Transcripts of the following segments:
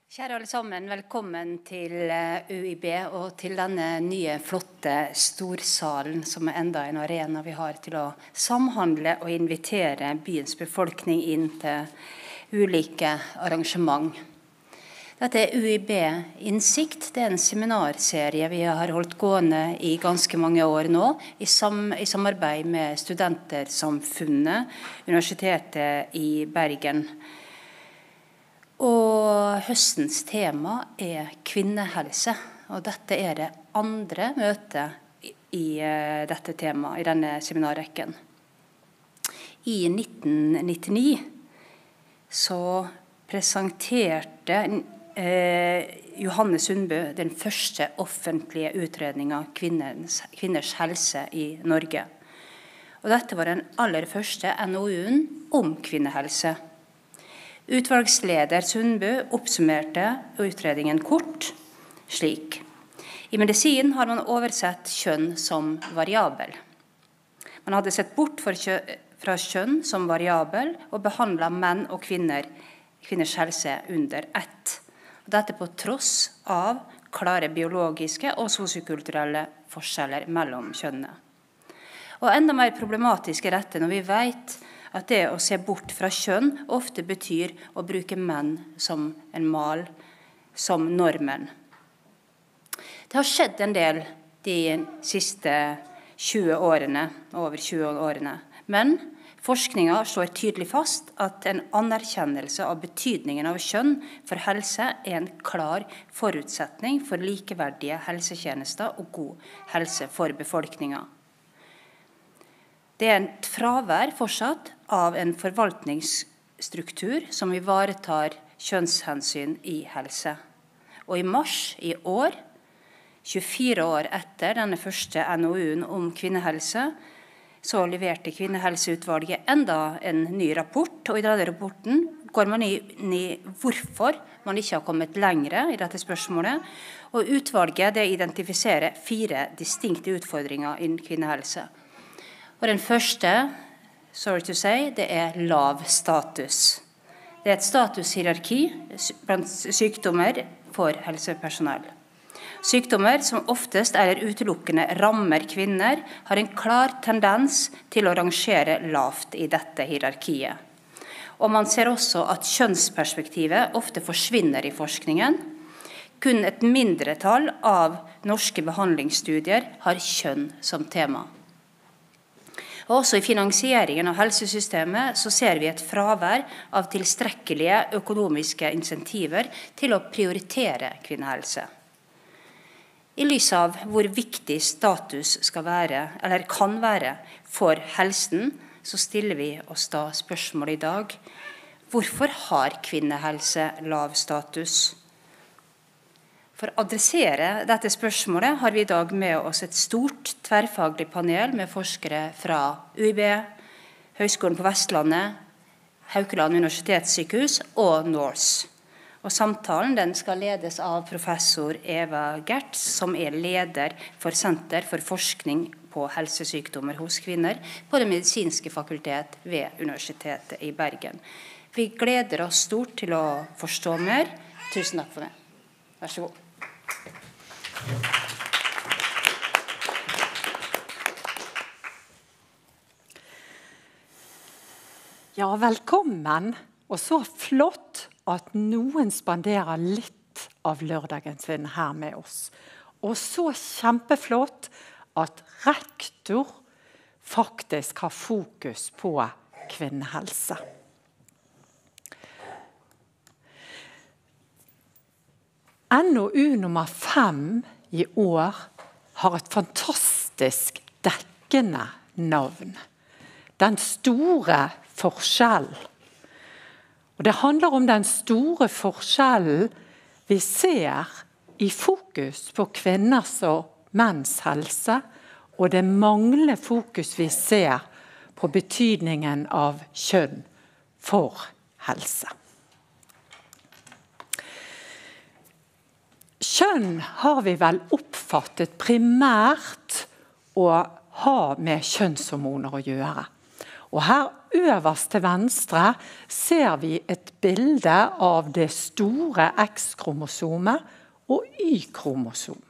Kjære alle sammen, velkommen til UiB og til denne nye flotte storsalen som enda en arena vi har til å samhandle og invitere byens befolkning inn til ulike arrangement. Dette UiB Innsikt, det en seminarserie vi har holdt gående i ganske mange år nå, i samarbeid med Studentersamfunnet, Universitetet i Bergen. Og høstens tema kvinnehelse, og dette det andre møtet i dette temaet, i denne seminarrekken. I 1999 så presenterte Johanne Sundbø den første offentlige utredningen av kvinners helse i Norge. Og dette var den aller første NOU-en om kvinnehelse. Utvalgsleder Sundbø oppsummerte utredningen kort slik. I medisin har man oversett kjønn som variabel. Man hadde sett bort fra kjønn som variabel og behandlet menn og kvinners helse under ett. Dette på tross av klare biologiske og sosiokulturelle forskjeller mellom kjønnene. Og enda mer problematisk dette når vi vet at det å se bort fra kjønn ofte betyr å bruke menn som en mal, som normen. Det har skjedd en del de siste 20 årene, over 20 årene, men forskningen slår tydelig fast at en anerkjennelse av betydningen av kjønn for helse en klar forutsetning for likeverdige helsetjenester og god helse for befolkningen. Det et fravær fortsatt av en forvaltningsstruktur som ivaretar kjønnshensyn i helse. Og i mars i år, 24 år etter denne første NOU-en om kvinnehelse, så leverte Kvinnehelseutvalget enda en ny rapport, og i denne rapporten går man inn i hvorfor man ikke har kommet lengre i dette spørsmålet, og utvalget det identifiserer 4 distinkte utfordringer innen kvinnehelse. Og den første, sorry to say, det lav status. Det et statushierarki blant sykdommer for helsepersonell. Sykdommer som oftest eller utelukkende rammer kvinner, har en klar tendens til å rangere lavt i dette hierarkiet. Og man ser også at kjønnsperspektivet ofte forsvinner i forskningen. Kun et mindretall av norske behandlingsstudier har kjønn som tema. Og også i finansieringen av helsesystemet så ser vi et fravær av tilstrekkelige økonomiske insentiver til å prioritere kvinnehelse. I lys av hvor viktig status skal være, eller kan være, for helsen, så stiller vi oss da spørsmål i dag. Hvorfor har kvinnehelse lav status? For å adressere dette spørsmålet har vi i dag med oss et stort tverrfaglig panel med forskere fra UiB, Høgskolen på Vestlandet, Haukeland universitetssykehus og NORSE. Og samtalen den skal ledes av professor Eva Gertz, som leder for Senter for forskning på helsesykdommer hos kvinner på Det medisinske fakultet ved Universitetet i Bergen. Vi gleder oss stort til å forstå mer. Tusen takk for det. Vær så god. Ja, velkommen, og så flott at noen spanderer litt av lørdagen sin her med oss. Og så kjempeflott at rektor faktisk har fokus på kvinnehelse. NOU nummer 5 i år har et fantastisk dekkende navn. Den store forskjellen. Og det handler om den store forskjellen vi ser i fokus på kvinners og menns helse, og det manglende fokus vi ser på betydningen av kjønn for helse. Kjønn har vi vel oppfattet primært å ha med kjønnshormoner å gjøre. Og her øverst til venstre ser vi et bilde av det store X-kromosomet og Y-kromosomet.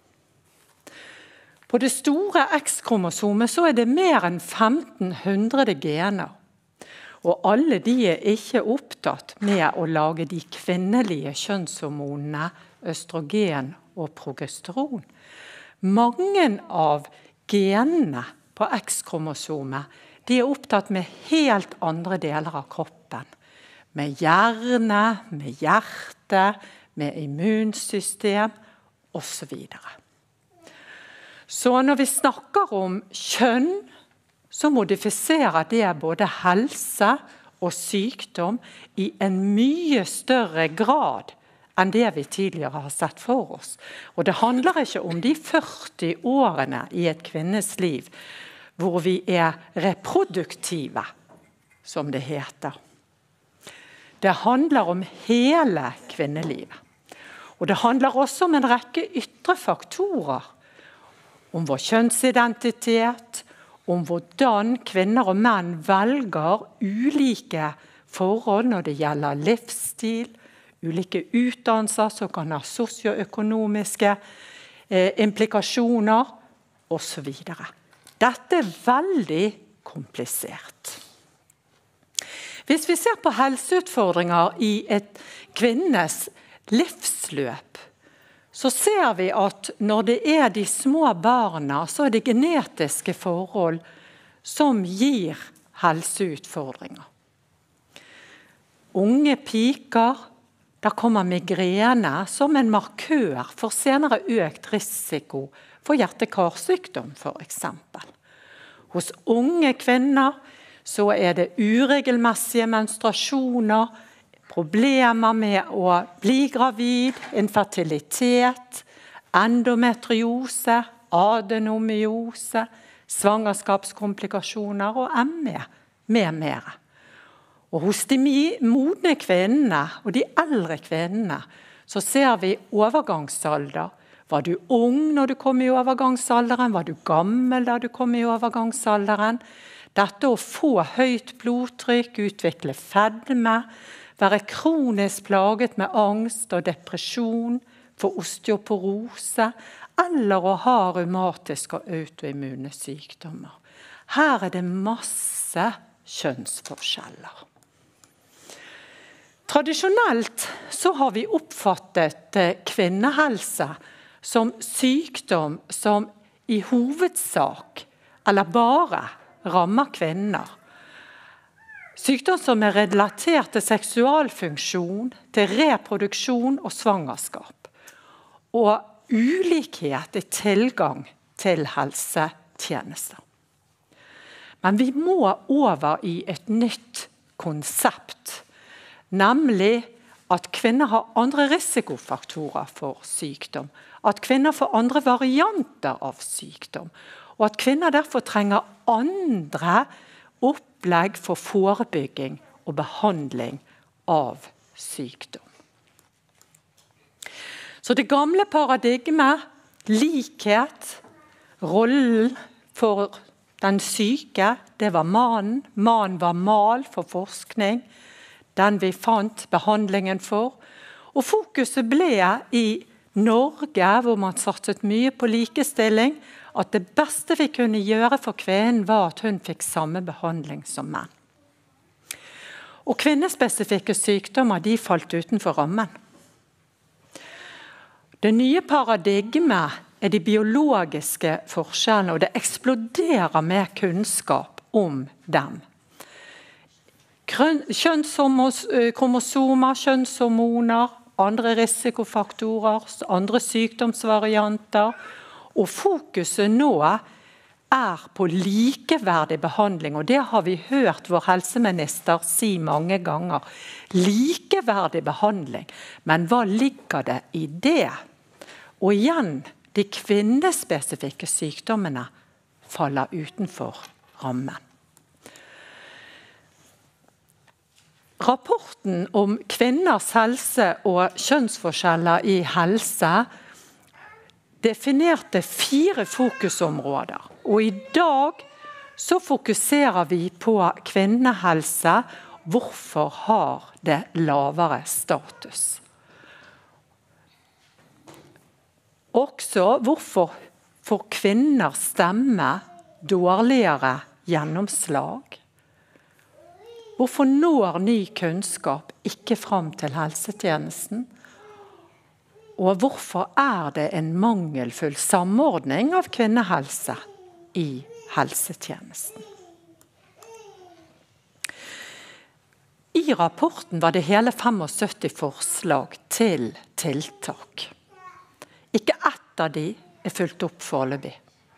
På det store X-kromosomet så er det mer enn 1500 gener. Og alle de er ikke opptatt med å lage de kvinnelige kjønnshormonene, østrogen og progesteron. Mange av genene på X-kromosomet de er opptatt med helt andre deler av kroppen. Med hjerne, med hjerte, med immunsystem og så videre. Så når vi snakker om kjønn, så modifiserer det både helse og sykdom i en mye større grad enn det vi tidligere har sett for oss. Og det handler ikke om de 40 årene i et kvinnes liv, hvor vi er reproduktive, som det heter. Det handler om hele kvinnelivet. Og det handler også om en rekke ytre faktorer. Om vår kjønnsidentitet, om hvordan kvinner og menn velger ulike forhold når det gjelder livsstil, ulike utdannelser som kan ha sosioøkonomiske implikasjoner, og så videre. Dette er veldig komplisert. Hvis vi ser på helseutfordringer i et kvinnes livsløp, så ser vi at når det er de små barna, så er det genetiske forhold som gir helseutfordringer. Unge piker, der kommer migrene som en markør for senere økt risiko for hjerte-karsykdom for eksempel. Hos unge kvinner så er det uregelmessige menstruasjoner, problemer med å bli gravid, infertilitet, endometriose, adenomyose, svangerskapskomplikasjoner og ME, med mer. Og hos de modne kvinnene og de eldre kvinnene så ser vi overgangsalder. Var du ung når du kom i overgangsalderen? Var du gammel da du kom i overgangsalderen? Dette å få høyt blodtrykk, utvikle fedme, være kronisk plaget med angst og depresjon, få osteoporose, eller å ha rheumatiske og autoimmune sykdommer. Her er det masse kjønnsforskjeller. Tradisjonelt så har vi oppfattet kvinnehelse som sykdom som i hovedsak, eller bare, rammer kvinner. Sykdom som er relatert til seksualfunksjon, til reproduksjon og svangerskap. Og ulikhet i tilgang til helsetjenester. Men vi må over i et nytt konsept, nemlig at kvinner har andre risikofaktorer for sykdom, at kvinner får andre varianter av sykdom, og at kvinner derfor trenger andre opplegg for forebygging og behandling av sykdom. Så det gamle paradigmet, likhet, rollen for den syke, det var mannen. Mannen var mal for forskning, den vi fant behandlingen for. Og fokuset ble i Norge, hvor man satset mye på likestilling, at det beste vi kunne gjøre for kvinnen var at hun fikk samme behandling som menn. Og kvinnespesifikke sykdommer, de falt utenfor rammen. Det nye paradigmet er de biologiske forskjellene, og det eksploderer med kunnskap om dem. Kjønnskromosomer, kjønnshormoner, andre risikofaktorer, andre sykdomsvarianter, og fokuset nå er på likeverdig behandling, og det har vi hørt vår helseminister si mange ganger. Likeverdig behandling, men hva ligger det i det? Og igjen, de kvinnespesifikke sykdommene faller utenfor rammen. Rapporten om kvinners helse og kjønnsforskjeller i helse definerte 4 fokusområder, og i dag så fokuserer vi på kvinnehelse. Hvorfor har det lavere status? Også hvorfor får kvinner stemme dårligere gjennomslag? Hvorfor når ny kunnskap ikke fram til helsetjenesten? Og hvorfor er det en mangelfull samordning av kvinnehelse i helsetjenesten? I rapporten var det hele 75 forslag til tiltak. Ikke ett av de er fulgt opp foreløpig.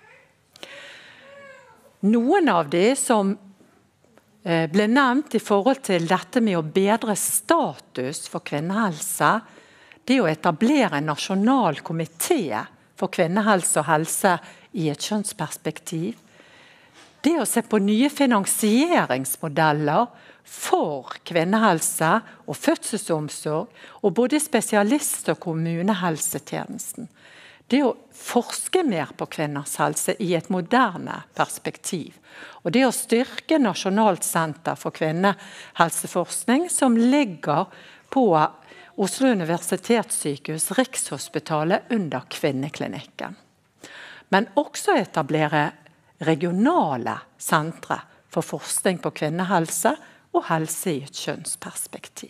Noen av de som ble nevnt i forhold til dette med å bedre status for kvinnehelse, det å etablere en nasjonal komité for kvinnehelse og helse i et kjønnsperspektiv. Det å se på nye finansieringsmodeller for kvinnehelse og fødselsomsorg, og både spesialist- og kommunehelsetjenesten. Det å forske mer på kvinners helse i et moderne perspektiv. Og det å styrke Nasjonalt senter for kvinnehelseforskning, som ligger på Oslo universitetssykehus, Rikshospitalet under Kvinneklinikken. Men også etablere regionale sentre for forskning på kvinnehelse og helse i et kjønnsperspektiv.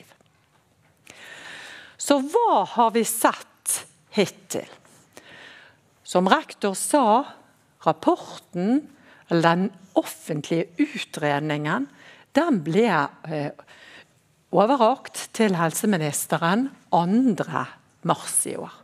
Så hva har vi sett hittil? Som rektor sa, rapporten, eller den offentlige utredningen, den ble overrakt til helseministeren 2. mars i år.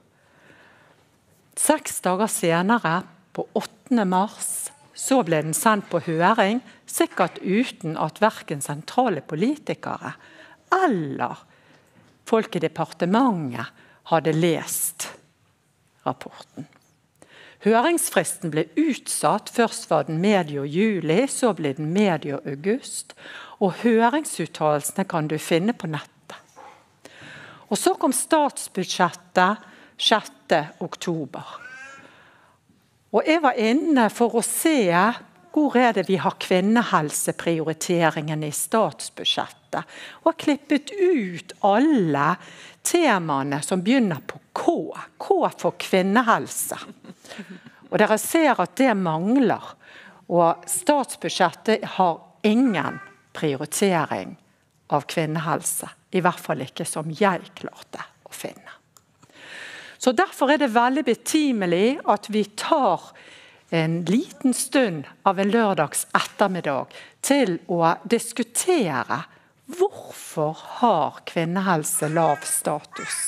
6 dager senere, på 8. mars, så ble den sendt på høring, sikkert uten at hverken sentrale politikere eller folk i departementet hadde lest rapporten. Høringsfristen ble utsatt, først var den medio juli, så ble den medio august, og høringsuttalelsene kan du finne på nettet. Og så kom statsbudsjettet 6. oktober. Og jeg var inne for å se hvor er det vi har kvinnehelseprioriteringen i statsbudsjettet, og har klippet ut alle temaene som begynner på K. K for kvinnehelse. Og dere ser at det mangler, og statsbudsjettet har ingen prioritering av kvinnehelse, i hvert fall ikke som jeg klarte å finne. Så derfor er det veldig betimelig at vi tar en liten stund av en lørdags ettermiddag til å diskutere hvorfor har kvinnehelse lav status.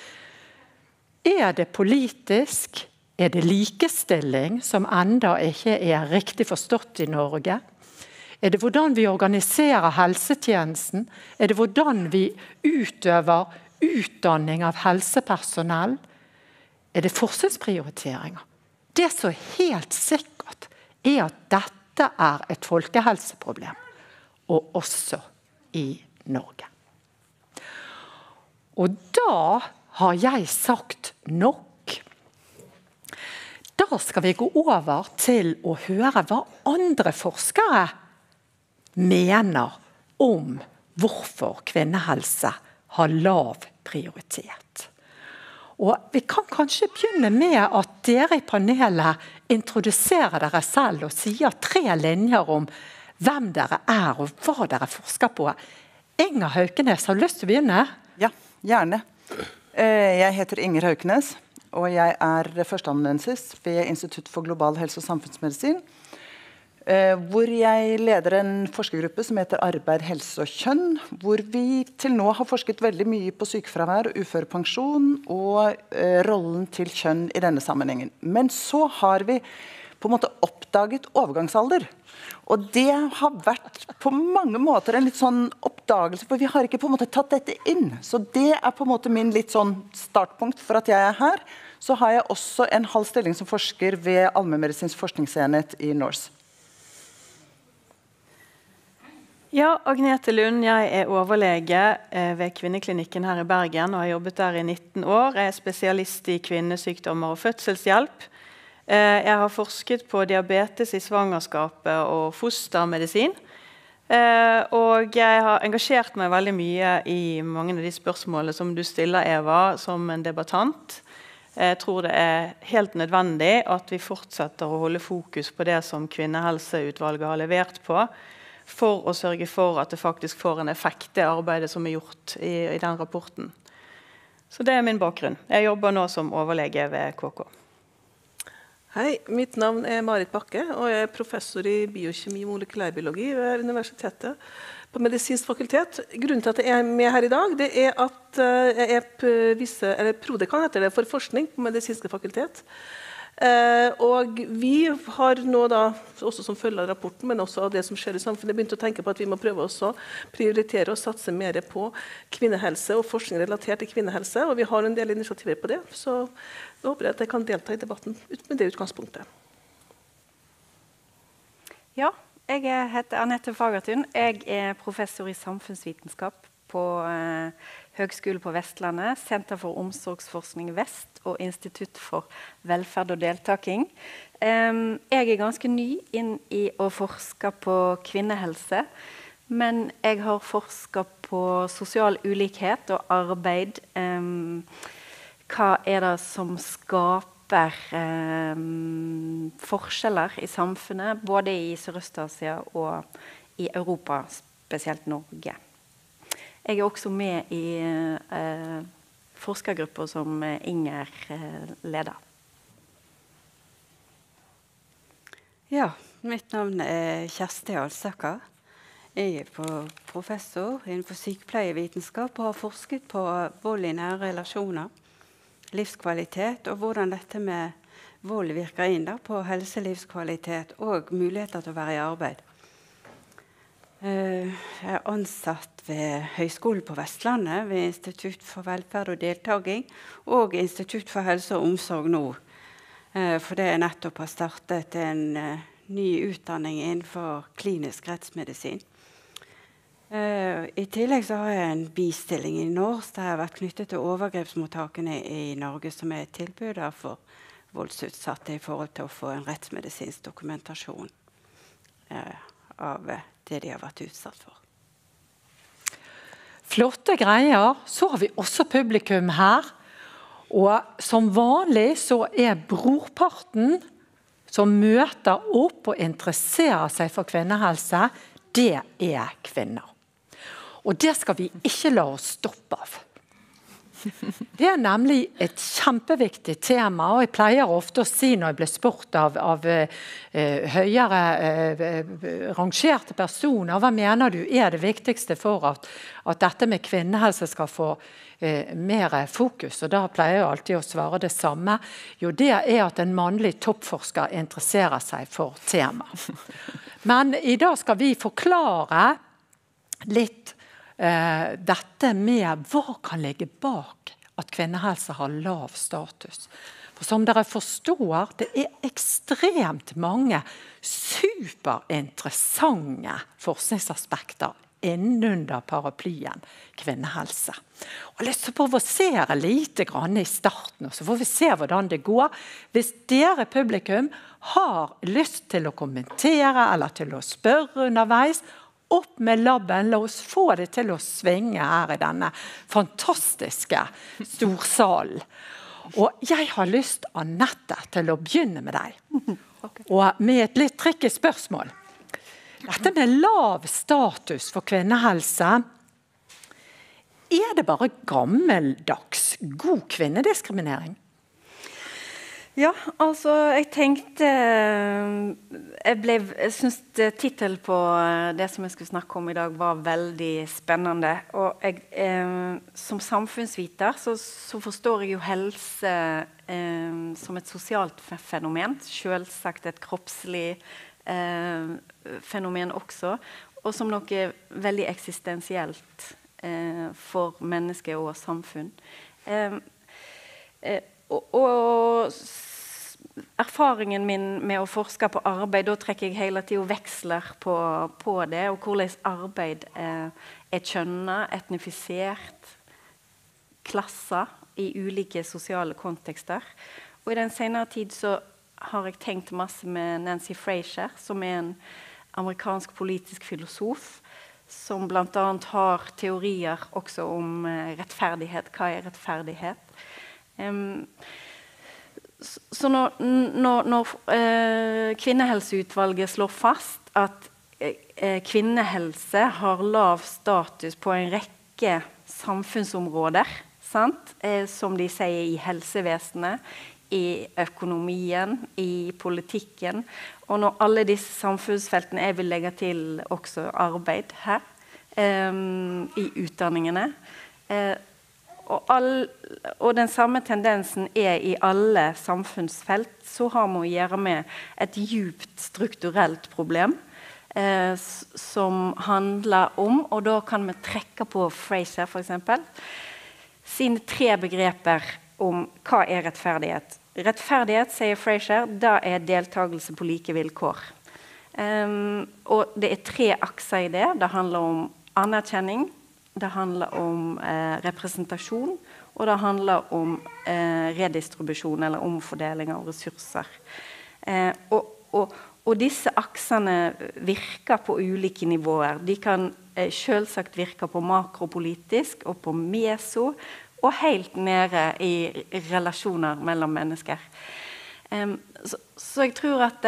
Er det politisk? Er det likestilling som enda ikke er riktig forstått i Norge? Er det hvordan vi organiserer helsetjenesten? Er det hvordan vi utøver utdanning av helsepersonell? Er det forskningsprioriteringer? Det som er helt sikkert er at dette er et folkehelseproblem, og også i Norge. Og da har jeg sagt nok. Da skal vi gå over til å høre hva andre forskere mener om hvorfor kvinnehelse har lav prioritet. Og vi kan kanskje begynne med at dere i panelet introduserer dere selv og sier 3 linjer om hvem dere er og hva dere forsker på. Inger Haukenes, har du lyst til å begynne? Ja, gjerne. Jeg heter Inger Haukenes, og jeg er førsteamanuensis ved Institutt for global helse og samfunnsmedisin, hvor jeg leder en forskergruppe som heter Arbeid, helse og kjønn, hvor vi til nå har forsket veldig mye på sykefravær og uførepensjon og rollen til kjønn i denne sammenhengen. Men så har vi på en måte oppdaget overgangsalder. Og det har vært på mange måter en litt sånn oppdagelse, for vi har ikke på en måte tatt dette inn. Så det er på en måte min litt sånn startpunkt for at jeg er her. Så har jeg også en halv stilling som forsker ved Allmennmedisinsk forskningsenhet i Norse. Ja, Agnete Lund, jeg er overlege ved Kvinneklinikken her i Bergen og har jobbet der i 19 år. Jeg er spesialist i kvinnesykdommer og fødselshjelp. Jeg har forsket på diabetes i svangerskapet og fostermedisin. Og jeg har engasjert meg veldig mye i mange av de spørsmålene som du stiller, Eva, som en debattant. Jeg tror det helt nødvendig at vi fortsetter å holde fokus på det som Kvinnehelseutvalget har levert på, for å sørge for at det faktisk får en effekt, det arbeidet som gjort i den rapporten. Så det min bakgrunn. Jeg jobber nå som overlege ved KK. Hei, mitt navn Marit Bakke, og jeg professor i biokjemi og molekylærbiologi ved universitetet på medisinsk fakultet. Grunnen til at jeg med her i dag, det at jeg prodekan heter det for forskning på medisinske fakultet. Og vi har nå da, også som følge av rapporten, men også av det som skjer i samfunnet, begynt å tenke på at vi må prøve også å prioritere og satse mer på kvinnehelse og forskning relatert til kvinnehelse, og vi har en del initiativer på det, så jeg håper at jeg kan delta i debatten med det utgangspunktet. Ja, jeg heter Anette Fagertun. Jeg professor i samfunnsvitenskap på Høgskolen på Vestlandet, Senter for omsorgsforskning Vest og Institutt for velferd og deltaking. Jeg ganske ny inn i å forske på kvinnehelse, men jeg har forsket på sosial ulikhet og arbeid. Hva det som skaper forskjeller i samfunnet, både i Sørøst-Asia og i Europa, spesielt Norge. Jeg også med i forskergrupper som Inger leder. Ja, mitt navn Kjersti Alsaker. Jeg professor innenfor sykepleievitenskap og har forsket på vold i nære relasjoner, livskvalitet og hvordan dette med vold virker inn på helselivskvalitet og muligheter til å være i arbeid. Jeg ansatt ved Høgskolen på Vestlandet, ved Institutt for velferd og deltaking og Institutt for helse og omsorg nå. For det nettopp har startet en ny utdanning innenfor klinisk rettsmedisin. I tillegg så har jeg en bistilling i Norsk, der jeg har vært knyttet til overgrepsmottakene i Norge, som tilbyder for voldsutsatte i forhold til å få en rettsmedisinsk dokumentasjon av det de har vært utsatt for. Flotte greier. Så har vi også publikum her. Og som vanlig så brorparten som møter opp og interesserer seg for kvinnehelse, det kvinner. Og det skal vi ikke la oss stoppe av. Det nemlig et kjempeviktig tema, og jeg pleier ofte å si når jeg blir spurt av høyere rangerte personer, hva mener du det viktigste for at dette med kvinnehelse skal få mer fokus? Og da pleier jeg alltid å svare det samme. Jo, det at en mannlig toppforsker interesserer seg for tema. Men i dag skal vi forklare litt dette med hva kan ligge bak at kvinnehelse har lav status. For som dere forstår, det ekstremt mange superinteressante forskningsaspekter innunder paraplyen kvinnehelse. Og jeg har lyst til å provosere lite grann i starten, og så får vi se hvordan det går. Hvis dere publikum har lyst til å kommentere eller til å spørre underveis, opp med labben, la oss få det til å svinge her i denne fantastiske storsalen. Og jeg har lyst, Anette, til å begynne med deg. Og med et litt tricky spørsmål. Dette med lav status for kvinnehelse, det bare gammeldags god kvinnediskriminering? Ja, altså jeg tenkte, jeg synes titel på det som jeg skulle snakke om i dag var veldig spennende, og som samfunnsviter så forstår jeg jo helse som et sosialt fenomen, selvsagt et kroppslig fenomen også, og som noe veldig eksistensielt for mennesker og samfunn. Og erfaringen min med å forske på arbeid, da trekker jeg hele tiden veksler på det, og hvordan arbeid kjønnet, etnifisert, klasser i ulike sosiale kontekster. Og i den senere tid så har jeg tenkt masse med Nancy Fraser, som en amerikansk politisk filosof, som blant annet har teorier også om rettferdighet. Hva rettferdighet? Så når Kvinnehelseutvalget slår fast at kvinnehelse har lav status på en rekke samfunnsområder, sant? Som de sier i helsevesenet, i økonomien, i politikken, og når alle disse samfunnsfeltene, jeg vil legge til også arbeid her, i utdanningene, og den samme tendensen i alle samfunnsfelt, så har man å gjøre med et djupt strukturelt problem, som handler om, og da kan vi trekke på Fraser for eksempel, sine 3 begreper om hva rettferdighet. Rettferdighet, sier Fraser, da deltagelse på like vilkår. Og det 3 akser i det. Det handler om anerkjenning, det handler om representasjon, og det handler om redistribusjon eller omfordeling av ressurser. Og disse aksene virker på ulike nivåer. De kan selvsagt virke på makropolitisk og på meso, og helt nede i relasjoner mellom mennesker. Så jeg tror at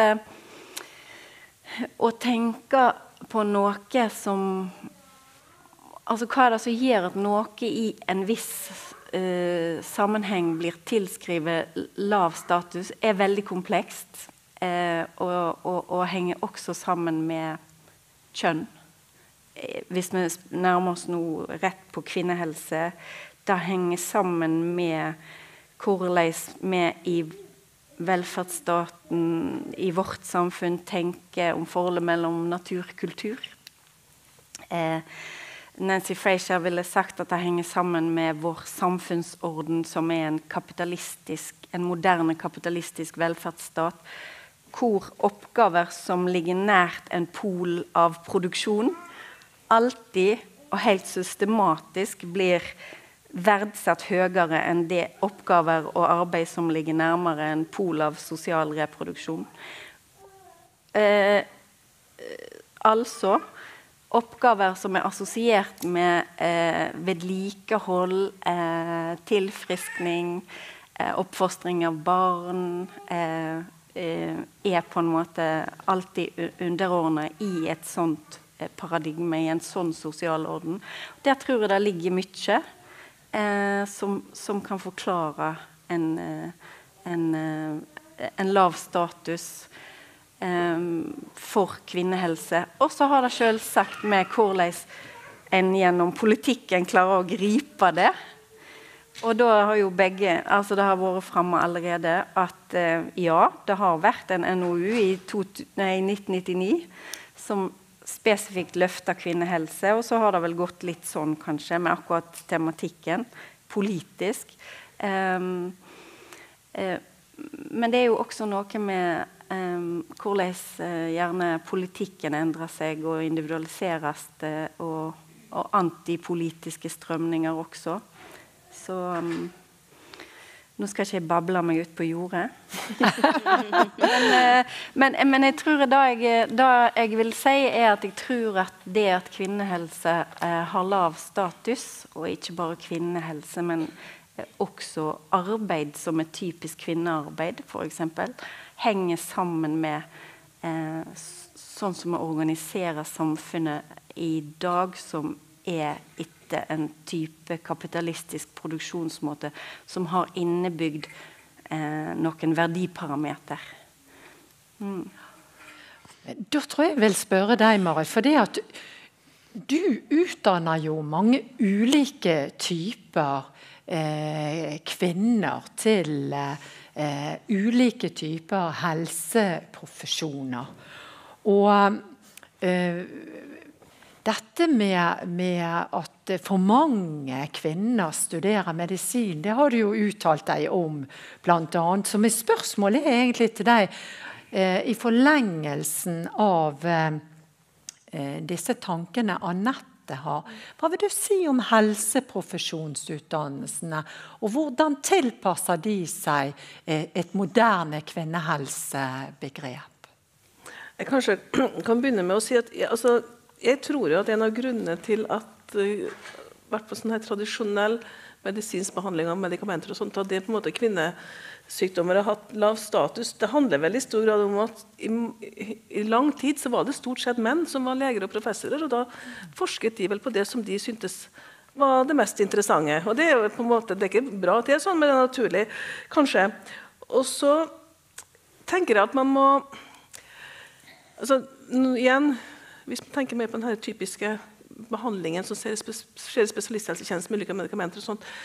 å tenke på noe som... Altså, hva det som gjør at noe i en viss sammenheng blir tilskrevet lav status, veldig komplekst, og henger også sammen med kjønn. Hvis vi nærmer oss nå rett på kvinnehelse, det henger sammen med hvordan vi i velferdsstaten, i vårt samfunn, tenker om forholdet mellom natur og kultur. Nancy Fraser ville sagt at det henger sammen med vår samfunnsorden, som en moderne kapitalistisk velferdsstat, hvor oppgaver som ligger nært en pol av produksjon, alltid og helt systematisk blir verdsatt høyere enn det oppgaver og arbeid som ligger nærmere en pol av sosial reproduksjon. Altså, oppgaver som assosiert med vedlikehold, tilfriskning, oppfostring av barn, på en måte alltid underordnet i et sånt paradigme, i en sånn sosial orden. Der tror jeg det ligger mye som kan forklare en lav status for kvinnehelse. Og så har det selvsagt med hvordan en gjennom politikken klarer å gripe det. Og da har jo begge, altså det har vært fremme allerede at ja, det har vært en NOU i 1999 som spesifikt løfter kvinnehelse, og så har det vel gått litt sånn kanskje med akkurat tematikken, politisk. Men det jo også noe med hvordan gjerne politikken endrer seg og individualiseres, og antipolitiske strømninger også. Så nå skal ikke jeg bable meg ut på jordet. men jeg tror det jeg vil si at jeg tror at det at kvinnehelse har lav status, og ikke bare kvinnehelse, men også arbeid som typisk kvinnearbeid, for eksempel, henger sammen med sånn som vi organiserer samfunnet i dag, som etter en type kapitalistisk produksjonsmåte som har innebygd noen verdiparameter. Da tror jeg vil spørre deg, Marit, for det at du utdanner jo mange ulike typer kvinner til ulike typer helseprofesjoner. Og dette med at for mange kvinner studerer medisin, det har du jo uttalt deg om, blant annet. Så mitt spørsmål egentlig til deg, i forlengelsen av disse tankene Anette Anette har. Hva vil du si om helseprofesjonsutdannelsene, og hvordan tilpasser de seg et moderne kvinnehelsebegrep? Jeg kanskje kan begynne med å si at jeg tror jo at en av grunnene til at hvert fall sånn her tradisjonell medisinsk behandling av medikamenter og sånt, at det på en måte kvinnesykdommer har hatt lav status, det handler vel i stor grad om at i lang tid så var det stort sett menn som var leger og professorer, og da forsket de vel på det som de syntes var det mest interessante. Og det er jo på en måte, det er ikke bra at det er sånn, men det er naturlig, kanskje. Og så tenker jeg at man må, igjen, hvis man tenker mer på denne typiske behandlingen som skjer i spesialisthelsetjenesten med ulike medikamenter og sånt.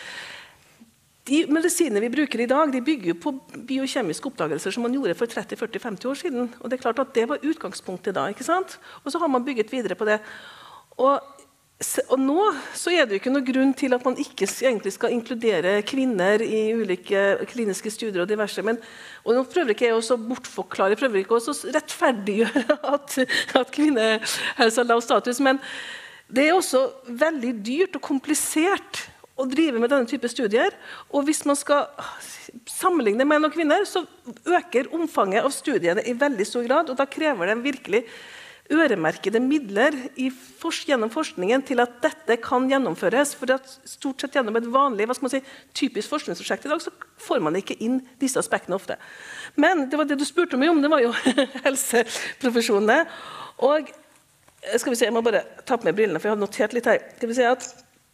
De medisinene vi bruker i dag, de bygger på biokjemiske oppdagelser som man gjorde for 30, 40, 50 år siden. Og det er klart at det var utgangspunktet da, ikke sant? Og så har man bygget videre på det. Og nå så er det jo ikke noe grunn til at man ikke egentlig skal inkludere kvinner i ulike kliniske studier og diverse, og nå prøver ikke jeg også bortforklare, jeg prøver ikke også rettferdiggjøre at kvinnehelse har lav status, men det er også veldig dyrt og komplisert å drive med denne type studier, og hvis man skal sammenligne menn og kvinner, så øker omfanget av studiene i veldig stor grad, og da krever det virkelig øremerkede midler gjennom forskningen til at dette kan gjennomføres, for at stort sett gjennom et vanlig, typisk forskningsprosjekt i dag, så får man ikke inn disse aspektene ofte. Men det var det du spurte meg om, det var jo helseprofesjonene, og skal vi se, jeg må bare ta på meg brillene, for jeg har notert litt her. Skal vi se at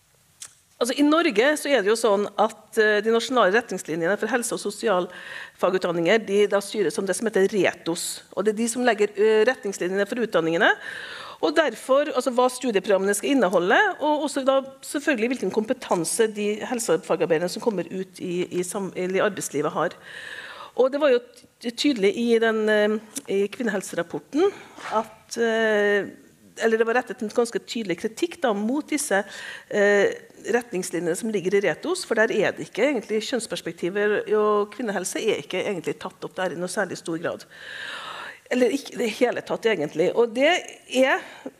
i Norge så er det jo sånn at de nasjonale retningslinjene for helse- og sosialfagutdanninger, de da styres som det som heter RETOS, og det er de som legger retningslinjene for utdanningene, og derfor hva studieprogrammene skal inneholde, og også da selvfølgelig hvilken kompetanse de helsefagarbeiderne som kommer ut i arbeidslivet har. Og det var jo tydelig i kvinnehelserapporten at eller det var rettet en ganske tydelig kritikk da, mot disse retningslinjene som ligger i RETOS, for der er det ikke egentlig kjønnsperspektiver, og kvinnehelse er ikke egentlig tatt opp der i noe særlig stor grad. Eller ikke det hele tatt egentlig. Og det er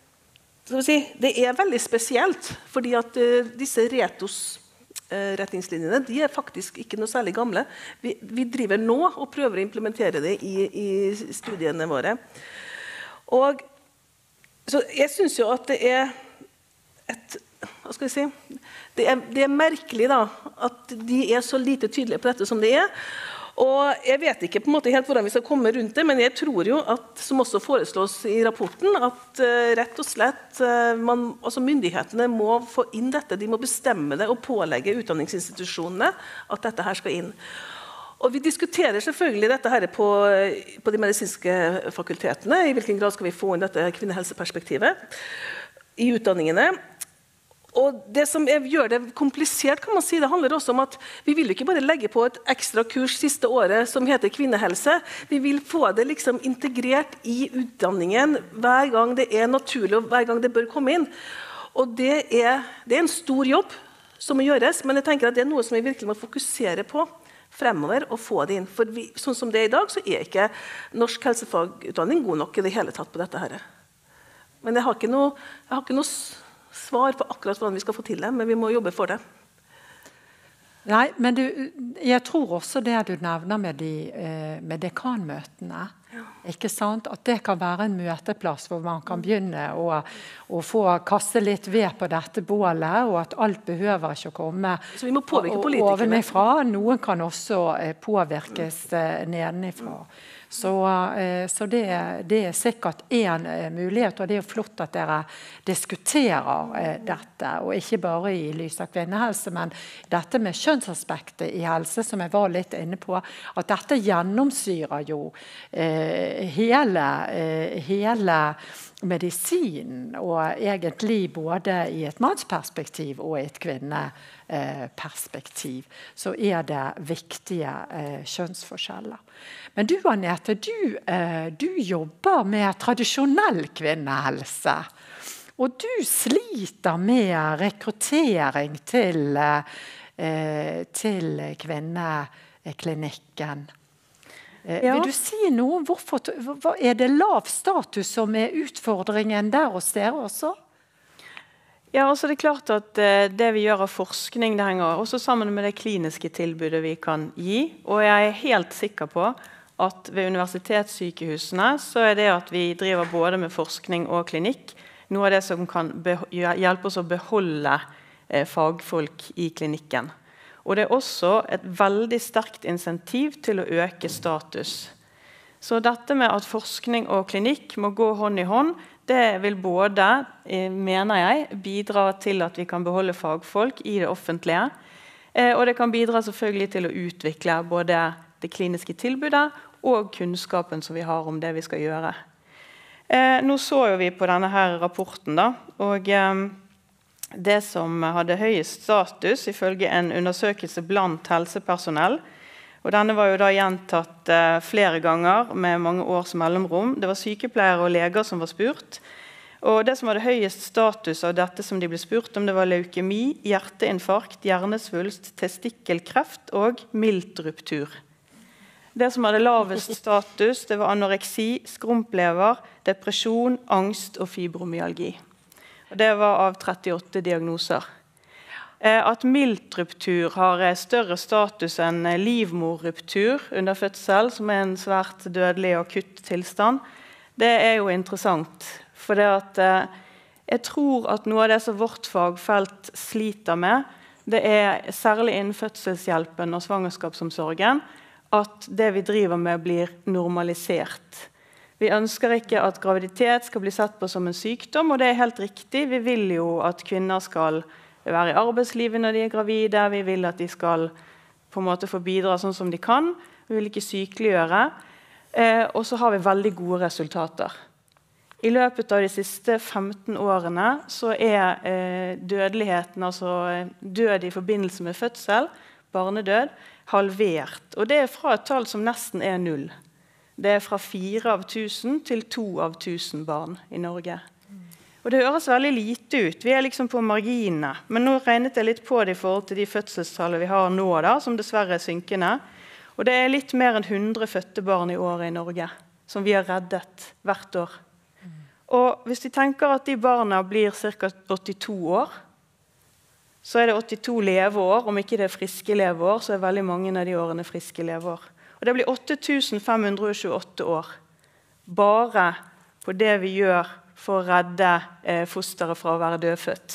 veldig spesielt, fordi at disse RETOS-retningslinjene, de er faktisk ikke noe særlig gamle. Vi driver nå og prøver å implementere det i studiene våre. Og så jeg synes jo at det er det er merkelig da, at de er så lite tydelige på dette som de er. Og jeg vet ikke på en måte helt hvordan vi skal komme rundt det, men jeg tror jo at, som også foreslås i rapporten, at rett og slett myndighetene må få inn dette, de må bestemme det og pålegge utdanningsinstitusjonene at dette her skal inn. Og vi diskuterer selvfølgelig dette her på de medisinske fakultetene, i hvilken grad skal vi få inn dette kvinnehelseperspektivet i utdanningene. Og det som gjør det komplisert, kan man si, det handler også om at vi vil ikke bare legge på et ekstra kurs siste året som heter kvinnehelse. Vi vil få det liksom integrert i utdanningen hver gang det er naturlig og hver gang det bør komme inn. Og det er en stor jobb som må gjøres, men jeg tenker at det er noe som vi virkelig må fokusere på fremover og få det inn. For sånn som det er i dag, så er ikke norsk helsefagutdanning god nok i det hele tatt på dette her. Men jeg har ikke noe svar på akkurat hvordan vi skal få til det, men vi må jobbe for det. Nei, men jeg tror også det du nevner med dekanmøtene, ikke sant? At det kan være en møteplass hvor man kan begynne å få kaste litt ved på dette bålet, og at alt behøver ikke å komme så vi må påvirke politikerne ovenifra. Noen kan også påvirkes nedenifra. Så det er sikkert en mulighet, og det er jo flott at dere diskuterer dette, og ikke bare i lys av kvinnehelse, men dette med kjønnsaspektet i helse, som jeg var litt inne på, at dette gjennomsyrer jo hele medisinen, og egentlig både i et mannsperspektiv og i et kvinneperspektiv, så er det viktige kjønnsforskjeller. Men du, Anette, du jobber med tradisjonell kvinnehelse, og du sliter med rekruttering til kvinneklinikken. Vil du si noe? Er det lav status som er utfordringen der hos dere også? Ja, altså det klart at det vi gjør av forskning, det henger også sammen med det kliniske tilbudet vi kan gi. Og jeg helt sikker på at ved universitetssykehusene så det at vi driver både med forskning og klinikk, noe av det som kan hjelpe oss å beholde fagfolk i klinikken. Og det også et veldig sterkt insentiv til å øke status. Så dette med at forskning og klinikk må gå hånd i hånd, det vil både, mener jeg, bidra til at vi kan beholde fagfolk i det offentlige, og det kan bidra selvfølgelig til å utvikle både det kliniske tilbudet og kunnskapen som vi har om det vi skal gjøre. Nå så jo vi på denne her rapporten da, og det som hadde høyest status ifølge en undersøkelse blant helsepersonell, og denne var jo da gjentatt flere ganger med mange års mellomrom. Det var sykepleiere og leger som var spurt. Og det som hadde høyest status av dette som de ble spurt om, det var leukemi, hjerteinfarkt, hjernesvulst, testikkelkreft og miltruptur. Det som hadde lavest status, det var anoreksi, skrumplever, depresjon, angst og fibromyalgi. Og det var av 38 diagnoser. At miltruptur har større status enn livmorruptur under fødsel, som en svært dødelig og akutt tilstand, det jo interessant. For det at jeg tror at noe av det som vårt fagfelt sliter med, det særlig innen fødselshjelpen og svangerskapsomsorgen, at det vi driver med blir normalisert. Vi ønsker ikke at graviditet skal bli sett på som en sykdom, og det helt riktig. Vi vil jo at kvinner skal være i arbeidslivet når de gravide. Vi vil at de skal på en måte få bidra sånn som de kan. Vi vil ikke sykeliggjøre. Og så har vi veldig gode resultater. I løpet av de siste 15 årene så dødeligheten, altså død i forbindelse med fødsel, barnedød, halvert. Og det fra et tall som nesten 0. Det fra 4 av 1000 til 2 av 1000 barn i Norge. Og det høres veldig lite ut. Vi liksom på marginene. Men nå regnet jeg litt på det i forhold til de fødselstallene vi har nå, da, som dessverre synkende. Og det litt mer enn 100 fødte barn i året i Norge, som vi har reddet hvert år. Og hvis vi tenker at de barna blir ca. 82 år, så det 82 leveår. Om ikke det friske leveår, så veldig mange av de årene friske leveår. Og det blir 8528 år. Bare på det vi gjør for å redde fosteret fra å være dødfødt.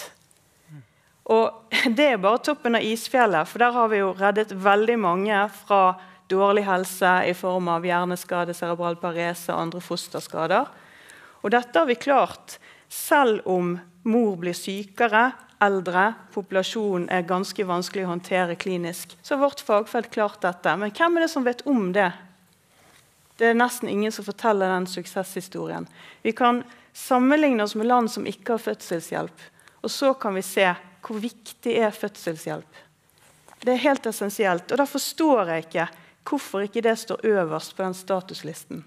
Og det bare toppen av isfjellet, for der har vi jo reddet veldig mange fra dårlig helse i form av hjerneskade, cerebral parese og andre fosterskader. Og dette har vi klart, selv om mor blir sykere, eldre, populasjonen ganske vanskelig å håndtere klinisk. Så har vårt fagfelt klart dette. Men hvem det som vet om det? Det nesten ingen som forteller den suksesshistorien. Vi kan sammenligne oss med land som ikke har fødselshjelp. Og så kan vi se hvor viktig fødselshjelp. Det helt essensielt. Og da forstår jeg ikke hvorfor ikke det står øverst på den statuslisten.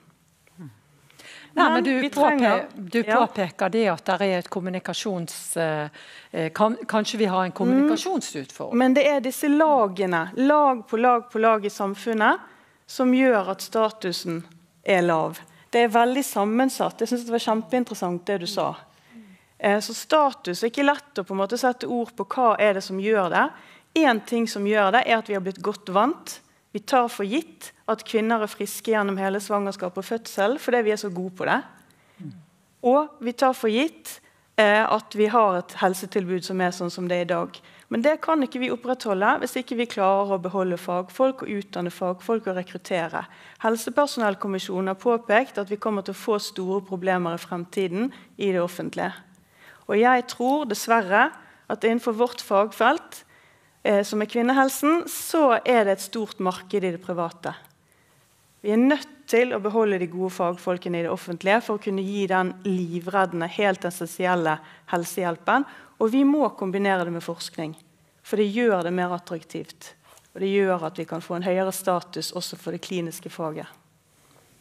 Nei, men du påpeker det at det et kanskje vi har en kommunikasjonsutfordring. Men det disse lagene, lag på lag i samfunnet, som gjør at statusen lav. Det veldig sammensatt. Jeg synes det var kjempeinteressant det du sa. Så status ikke lett å på en måte sette ord på hva det som gjør det. En ting som gjør det at vi har blitt godt vant. Vi tar for gitt at kvinner friske gjennom hele svangerskap og fødsel, fordi vi så gode på det. Og vi tar for gitt at vi har et helsetilbud som sånn som det i dag. Men det kan ikke vi opprettholde hvis ikke vi klarer å beholde fagfolk og utdanne fagfolk og rekruttere. Helsepersonellkommisjonen har påpekt at vi kommer til å få store problemer i fremtiden i det offentlige. Og jeg tror dessverre at innenfor vårt fagfelt, som kvinnehelsen, så det et stort marked i det private. Vi nødt til å beholde de gode fagfolkene i det offentlige for å kunne gi den livreddende, helt essensielle helsehjelpen. Og vi må kombinere det med forskning, for det gjør det mer attraktivt. Og det gjør at vi kan få en høyere status også for det kliniske faget.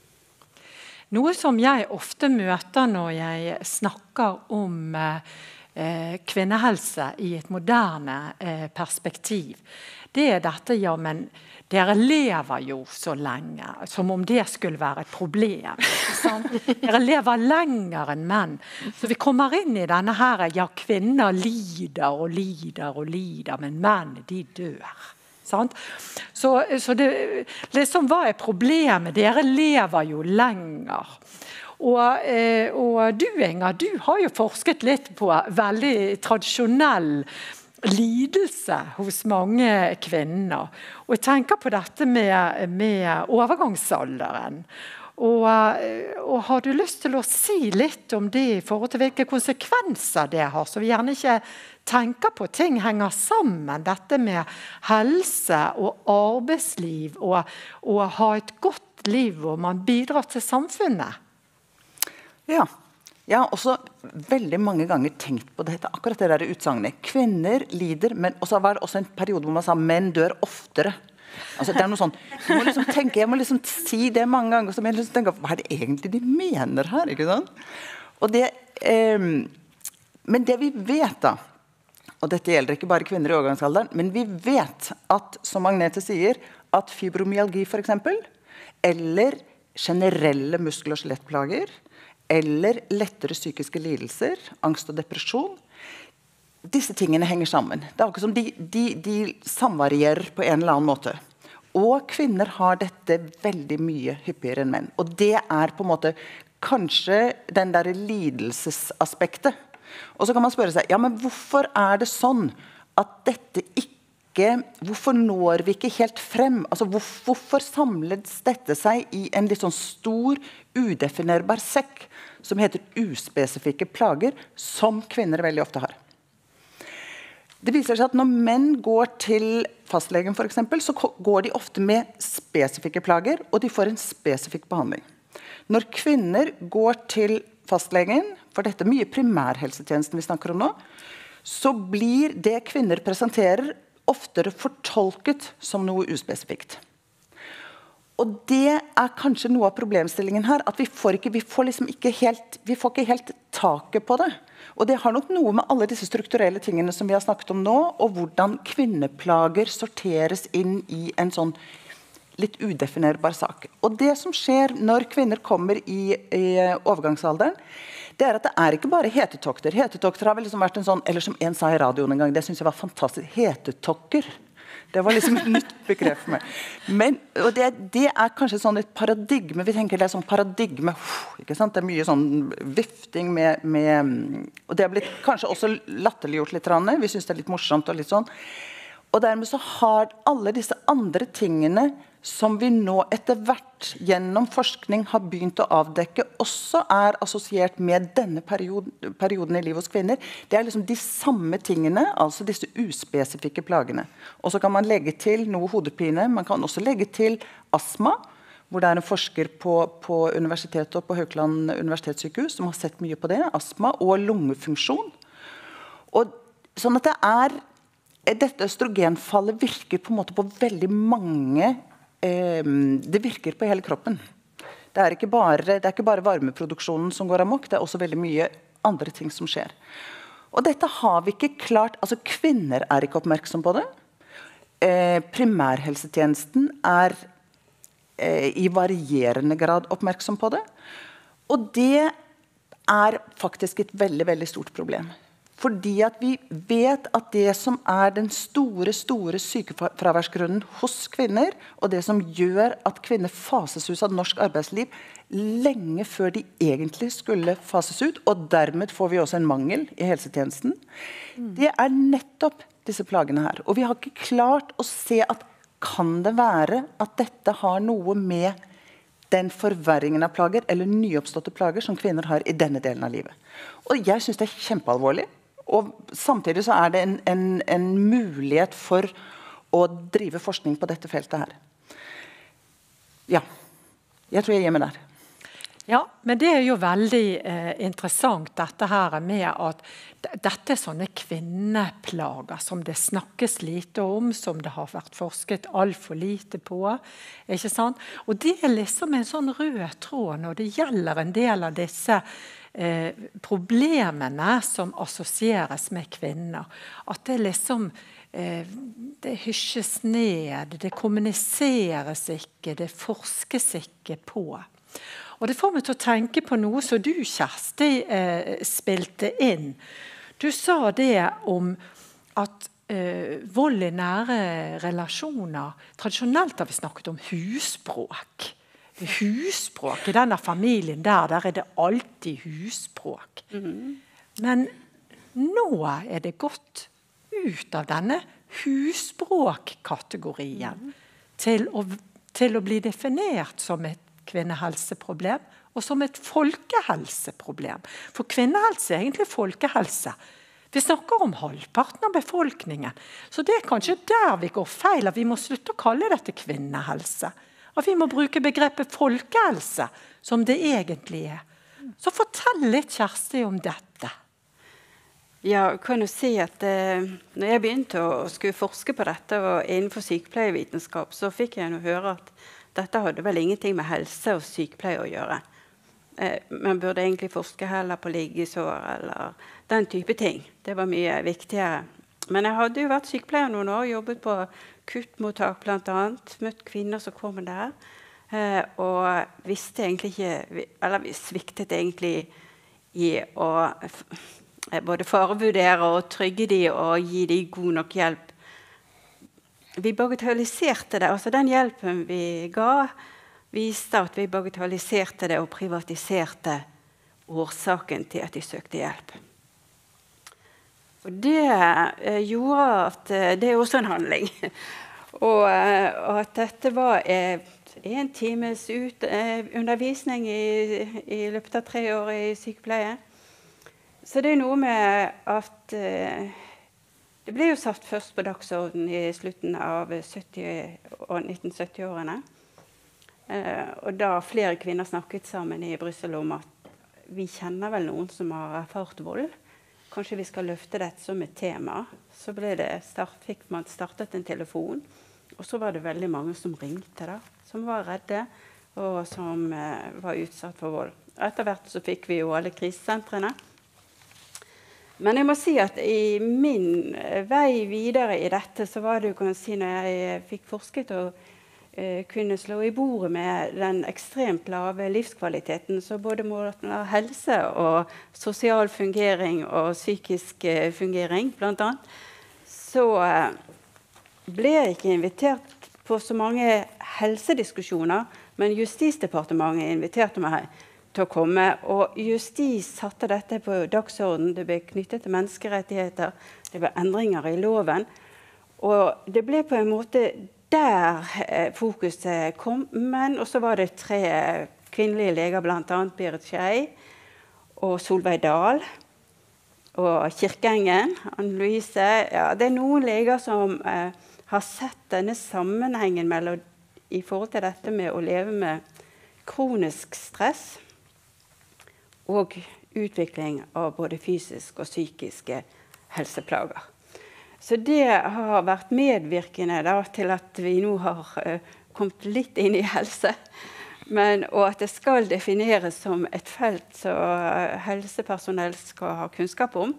Noe som jeg ofte møter når jeg snakker om kvinnehelse i et moderne perspektiv. Det dette, ja, men dere lever jo så lenge, som om det skulle være et problem. Dere lever lenger enn menn. Så vi kommer inn i denne her, ja, kvinner lider og lider og lider, men menn, de dør. Sant? Så det, liksom, hva problemet? Dere lever jo lenger. Og du, Inger, du har jo forsket litt på veldig tradisjonell lidelse hos mange kvinner. Og jeg tenker på dette med overgangsalderen. Og har du lyst til å si litt om det i forhold til hvilke konsekvenser det har, så vi gjerne ikke tenker på ting henger sammen, dette med helse og arbeidsliv og ha et godt liv hvor man bidrar til samfunnet? Ja. Jeg har også veldig mange ganger tenkt på dette, akkurat det der utsagnet. Kvinner lider, men også var det også en periode hvor man sa menn dør oftere. Altså, det noe sånn, jeg må liksom si det mange ganger, så jeg liksom tenker, hva det egentlig de mener her, ikke sant? Og det, men det vi vet da, og dette gjelder ikke bare kvinner i overgangsalderen, men vi vet at, som Agnete sier, at fibromyalgi for eksempel, eller generelle muskel- og skjelettplager, eller lettere psykiske lidelser, angst og depresjon. Disse tingene henger sammen. Det ikke som de samvarierer på en eller annen måte. Og kvinner har dette veldig mye hyppigere enn menn. Og det på en måte kanskje den der lidelsesaspektet. Og så kan man spørre seg, ja, men hvorfor det sånn at dette ikke, hvorfor når vi ikke helt frem? Altså, hvorfor samles dette seg i en litt sånn stor, udefinerbar sekk, som heter uspesifikke plager, som kvinner veldig ofte har? Det viser seg at når menn går til fastlegen for eksempel, så går de ofte med spesifikke plager, og de får en spesifik behandling. Når kvinner går til fastlegen, for dette mye primærhelsetjenesten vi snakker om nå, så blir det kvinner presenterer oftere fortolket som noe uspesifikt. Og det kanskje noe av problemstillingen her, at vi får ikke helt taket på det. Og det har nok noe med alle disse strukturelle tingene som vi har snakket om nå, og hvordan kvinneplager sorteres inn i en sånn litt udefinerbar sak. Og det som skjer når kvinner kommer i overgangsalderen, det at det ikke bare hetetokter. Hetetokter har vel liksom vært en sånn, eller som en sa i radioen en gang, det synes jeg var fantastisk, hetetokker. Det var liksom et nytt begrep for meg. Men, og det kanskje sånn et paradigme, vi tenker det sånn paradigme, ikke sant? Det mye sånn vifting med, og det har blitt kanskje også latterliggjort litt, vi synes det litt morsomt og litt sånn. Og dermed så har alle disse andre tingene som vi nå etter hvert gjennom forskning har begynt å avdekke, også assosiert med denne perioden i livet hos kvinner. Det liksom de samme tingene, altså disse uspesifikke plagene. Og så kan man legge til noe hodepine, man kan også legge til astma, hvor det en forsker på universitetet og på Haukeland universitetssykehus som har sett mye på det, astma og lungefunksjon. Og sånn at dette østrogenfallet virker på en måte på veldig mange, det virker på hele kroppen. Det ikke bare varmeproduksjonen som går amok, det også veldig mye andre ting som skjer. Og dette har vi ikke klart, altså kvinner ikke oppmerksom på det. Primærhelsetjenesten i varierende grad oppmerksom på det. Og det faktisk et veldig, veldig stort problem. Fordi at vi vet at det som den store sykefraværsgrunnen hos kvinner, og det som gjør at kvinner fases ut av norsk arbeidsliv lenge før de egentlig skulle fases ut, og dermed får vi også en mangel i helsetjenesten, det nettopp disse plagene her. Og vi har ikke klart å se at kan det være at dette har noe med den forverringen av plager, eller nyoppståtte plager som kvinner har i denne delen av livet. Og jeg synes det kjempealvorlig. Og samtidig så det en mulighet for å drive forskning på dette feltet her. Ja, jeg tror jeg gir meg der. Ja, men det jo veldig interessant dette her med at dette sånne kvinneplager som det snakkes lite om, som det har vært forsket alt for lite på, ikke sant? Og det liksom en sånn rød tråd når det gjelder en del av disse problemene som assosieres med kvinner. At det liksom det hysjes ned, det kommuniseres ikke, det forskes ikke på. Og det får meg til å tenke på noe som du, Kjersti, spilte inn. Du sa det om at vold i nære relasjoner, tradisjonelt har vi snakket om husbråk. Husbråk i denne familien der det alltid husbråk. Men nå det gått ut av denne husbråk-kategorien til å bli definert som et kvinnehelseproblem og som et folkehelseproblem. For kvinnehelse egentlig folkehelse. Vi snakker om halvparten av befolkningen. Så det kanskje der vi går feil, at vi må slutte å kalle dette kvinnehelse. At vi må bruke begrepet folkehelse som det egentlig Så fortell litt, Kjersti, om dette. Ja, kan jo si at når jeg begynte å skulle forske på dette og innenfor sykepleievitenskap, så fikk jeg høre at dette hadde vel ingenting med helse og sykepleie å gjøre. Man burde egentlig forske heller på liggesår eller den type ting. Det var mye viktigere. Men jeg hadde jo vært sykepleier noen år, jobbet på kuttmottak blant annet, møtt kvinner som kom der, og visste egentlig ikke, eller vi sviktet egentlig i å både forvurdere og trygge de og gi de god nok hjelp. Vi bagatelliserte det, altså den hjelpen vi ga, viste at vi bagatelliserte det og privatiserte årsaken til at de søkte hjelp. Og det gjorde at det også en handling. Og at dette var en times undervisning i løpet av 3 år i sykepleie. Så det noe med at det ble jo satt først på dagsorden i slutten av 1970-årene. Og da flere kvinner snakket sammen i Brussel om at vi kjenner vel noen som har erfart vold. Kanskje vi skal løfte dette som et tema. Så fikk man startet en telefon, og så var det veldig mange som ringte da, som var redde og som var utsatt for vold. Etter hvert så fikk vi jo alle krisesentrene. Men jeg må si at i min vei videre i dette, så var det jo, kan jeg si, når jeg fikk forsket og kunne slå i bordet med den ekstremt lave livskvaliteten, så både måten av helse og sosial fungering og psykisk fungering, blant annet, så ble jeg ikke invitert på så mange helsediskusjoner, men Justisdepartementet inviterte meg til å komme, og Justis satte dette på dagsorden. Det ble knyttet til menneskerettigheter, det ble endringer i loven, og det ble på en måte der fokuset kom, men også var det 3 kvinnelige leger, blant annet Berit Skei og Solveig Dahl og Kirkengen, Anne-Louise. Ja, det noen leger som har sett denne sammenhengen i forhold til dette med å leve med kronisk stress og utvikling av både fysisk og psykiske helseplager. Så det har vært medvirkende da, til at vi nå har kommet litt inn i helse, og at det skal defineres som et felt som helsepersonell skal ha kunnskap om.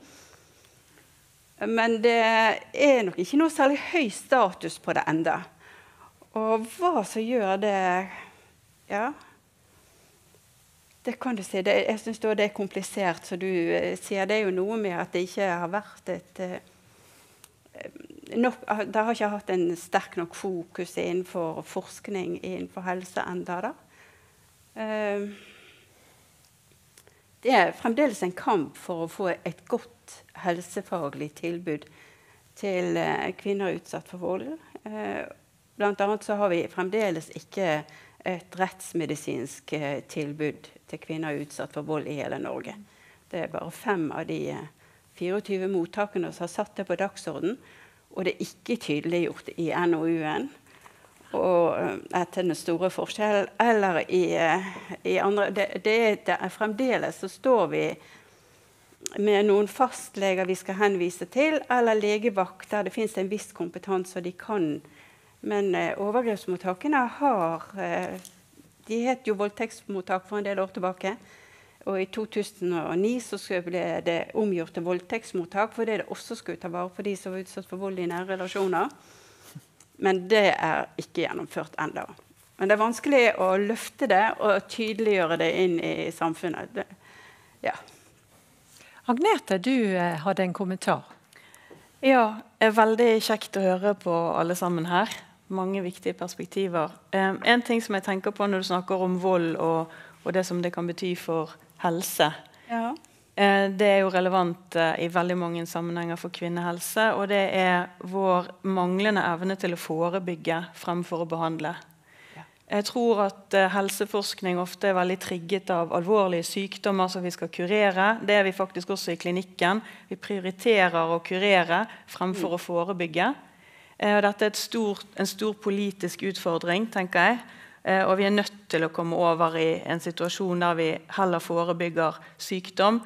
Men det nok ikke noe særlig høy status på det enda. Og hva som gjør det, ja, det kan du si. Jeg synes det komplisert, så du sier det jo noe med at det ikke har vært det har ikke hatt en sterk nok fokus innenfor forskning innenfor helse enda da. Det fremdeles en kamp for å få et godt helsefaglig tilbud til kvinner utsatt for vold. Blant annet så har vi fremdeles ikke et rettsmedisinsk tilbud til kvinner utsatt for vold i hele Norge. Det bare 5 av de 24 mottakene som har satt det på dagsorden, og det ikke tydeliggjort i NOU-en, og etter den store forskjellen, eller i andre. Det fremdeles så står vi med noen fastleger vi skal henvise til, eller legevakt der det finnes en viss kompetanse, og de kan. Men overgrepsmottakene de het jo voldtektsmottak for en del år tilbake, Og i 2009 så ble det omgjort til voldtektsmottak, fordi det også skulle ta vare på de som var utsatt for vold i nære relasjoner. Men det ikke gjennomført enda. Men det vanskelig å løfte det og tydeliggjøre det inn i samfunnet. Ja. Agnete, du hadde en kommentar. Ja, det veldig kjekt å høre på alle sammen her. Mange viktige perspektiver. En ting som jeg tenker på når du snakker om vold og det som det kan bety for helse. Ja. Det jo relevant i veldig mange sammenhenger for kvinnehelse, og det vår manglende evne til å forebygge fremfor å behandle. Jeg tror at helseforskning ofte veldig trigget av alvorlige sykdommer som vi skal kurere. Det vi faktisk også i klinikken. Vi prioriterer å kurere fremfor å forebygge. Dette en stor politisk utfordring, tenker jeg. Og vi nødt til å komme over i en situasjon der vi heller forebygger sykdom,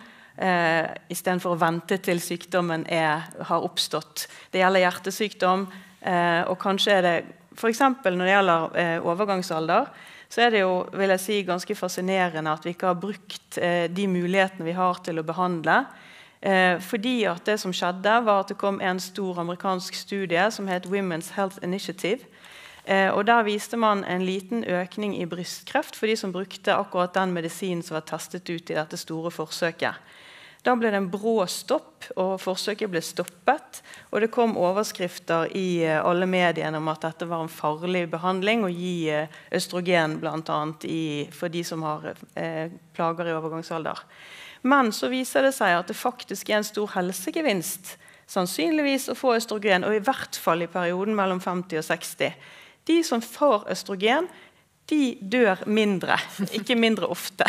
i stedet for å vente til sykdommen har oppstått. Det gjelder hjertesykdom, og kanskje det for eksempel når det gjelder overgangsalder, så det jo, vil jeg si, ganske fascinerende at vi ikke har brukt de mulighetene vi har til å behandle. Fordi at det som skjedde var at det kom en stor amerikansk studie som het Women's Health Initiative. Og der viste man en liten økning i brystkreft for de som brukte akkurat den medisinen som var testet ut i dette store forsøket. Da ble det en brå stopp, og forsøket ble stoppet, og det kom overskrifter i alle mediene om at dette var en farlig behandling å gi østrogen blant annet for de som har plager i overgangsalder. Men så viser det seg at det faktisk en stor helsegevinst, sannsynligvis å få østrogen, og i hvert fall i perioden mellom 50 og 60. De som får østrogen, de dør mindre, ikke mindre ofte.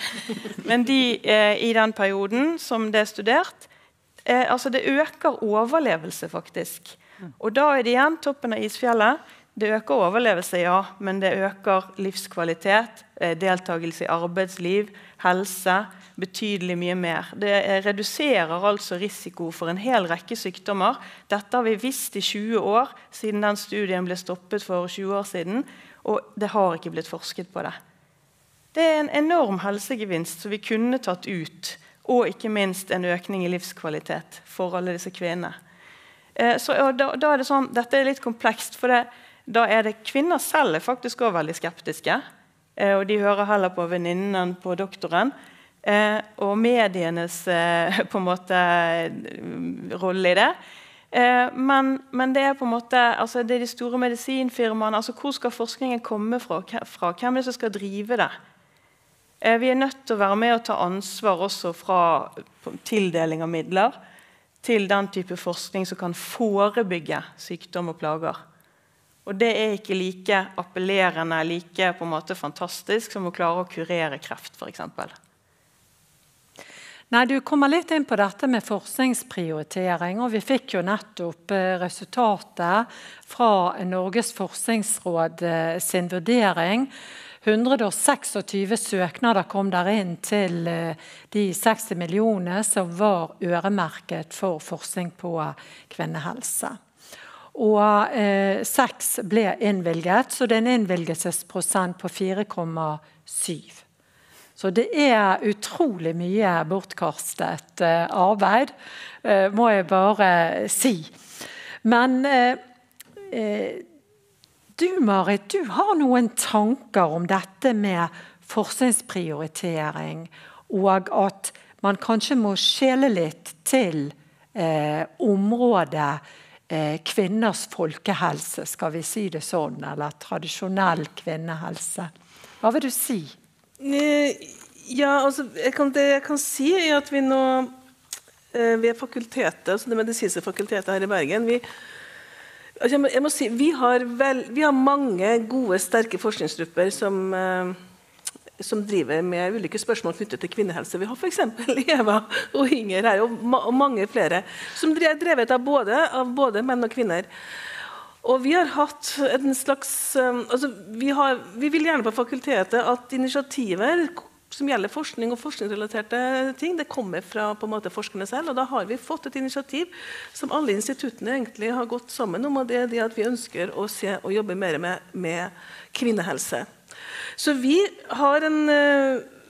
Men de i den perioden som det studert, altså det øker overlevelse faktisk. Og da det igjen toppen av isfjellet. Det øker overlevelse, ja, men det øker livskvalitet, deltagelse i arbeidsliv, helse, betydelig mye mer. Det reduserer altså risiko for en hel rekke sykdommer. Dette har vi visst i 20 år, siden den studien ble stoppet for 20 år siden, og det har ikke blitt forsket på det. Det en enorm helsegevinst som vi kunne tatt ut, og ikke minst en økning i livskvalitet for alle disse kvinnene. Så da det sånn, dette litt komplekst, for da det kvinner selv faktisk også veldig skeptiske, og de hører heller på venninnen enn på doktoren, og medienes på en måte rolle i det. Men det på en måte, altså det de store medisinfirmaene, altså hvor skal forskningen komme fra? Hvem det som skal drive det? Vi nødt til å være med og ta ansvar også fra tildeling av midler til den type forskning som kan forebygge sykdom og plager. Og det ikke like appellerende, like på en måte fantastisk som å klare å kurere kreft, for eksempel. Nei, du kommer litt inn på dette med forskningsprioritering, og vi fikk jo nettopp resultatet fra Norges forskningsråd sin vurdering. 126 søknader kom der inn til de 60 millioner som var øremerket for forskning på kvinnehelse. Og 6 ble innvilget, så det en innvilgelsesprosent på 4,7. Så det utrolig mye bortkastet arbeid, må jeg bare si. Men du, Marit, du har noen tanker om dette med forskningsprioritering, og at man kanskje må skjele litt til området kvinners folkehelse, skal vi si det sånn, eller tradisjonell kvinnehelse. Hva vil du si? Ja, altså, det jeg kan si at vi nå ved fakultetet, altså det medisinske fakultetet her i Bergen, jeg må si, vi har mange gode, sterke forskningsgrupper som driver med ulike spørsmål knyttet til kvinnehelse. Vi har for eksempel Eva og Inger her, og mange flere, som drevet av både menn og kvinner. Og vi har hatt en slags, altså vi vil gjerne på fakultetet at initiativer som gjelder forskning og forskningsrelaterte ting, det kommer fra på en måte forskerne selv, og da har vi fått et initiativ som alle instituttene egentlig har gått sammen om, og det det at vi ønsker å se og jobbe mer med kvinnehelse. Så vi har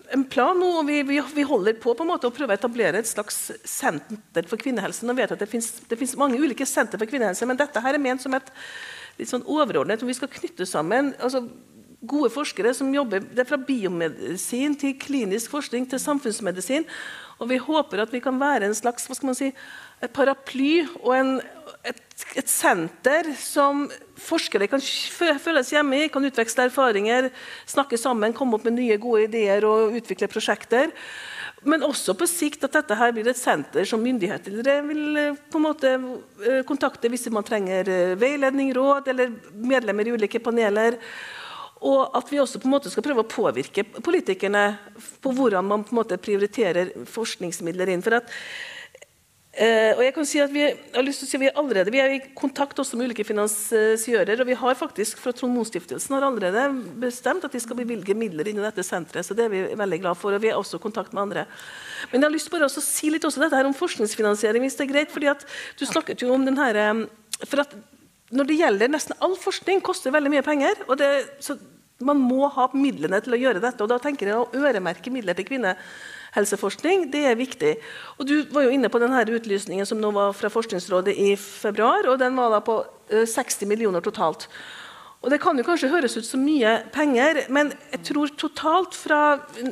en plan nå, og vi holder på en måte å prøve å etablere et slags senter for kvinnehelse. Nå vet jeg at det finnes mange ulike senter for kvinnehelse, men dette her ment som et litt sånn overordnet, hvor vi skal knytte sammen altså, gode forskere som jobber det fra biomedisin til klinisk forskning til samfunnsmedisin, og vi håper at vi kan være en slags, hva skal man si, et paraply og et senter som forskere kan føles hjemme i, kan utveksle erfaringer, snakke sammen, komme opp med nye gode ideer og utvikle prosjekter. Men også på sikt at dette her blir et senter som myndigheter vil på en måte kontakte hvis man trenger veiledning, råd eller medlemmer i ulike paneler. Og at vi også på en måte skal prøve å påvirke politikerne på hvordan man på en måte prioriterer forskningsmidler inn. For at og jeg kan si at vi har lyst til å si at vi er i kontakt også med ulike finansiører, og vi har faktisk fra Trond Mohn-stiftelsen har allerede bestemt at de skal bevilge midler inn i dette senteret, så det er vi veldig glad for, og vi er også i kontakt med andre. Men jeg har lyst bare å si litt også dette her om forskningsfinansiering, hvis det er greit, fordi at du snakket jo om den her, for at når det gjelder nesten all forskning koster veldig mye penger, og så man må ha midlene til å gjøre dette, og da tenker jeg å øremerke midler til kvinnehelseforskning, det er viktig. Og du var jo inne på denne utlysningen som nå var fra Forskningsrådet i februar, og den var da på 60 millioner totalt. Og det kan jo kanskje høres ut som mye penger, men jeg tror totalt fra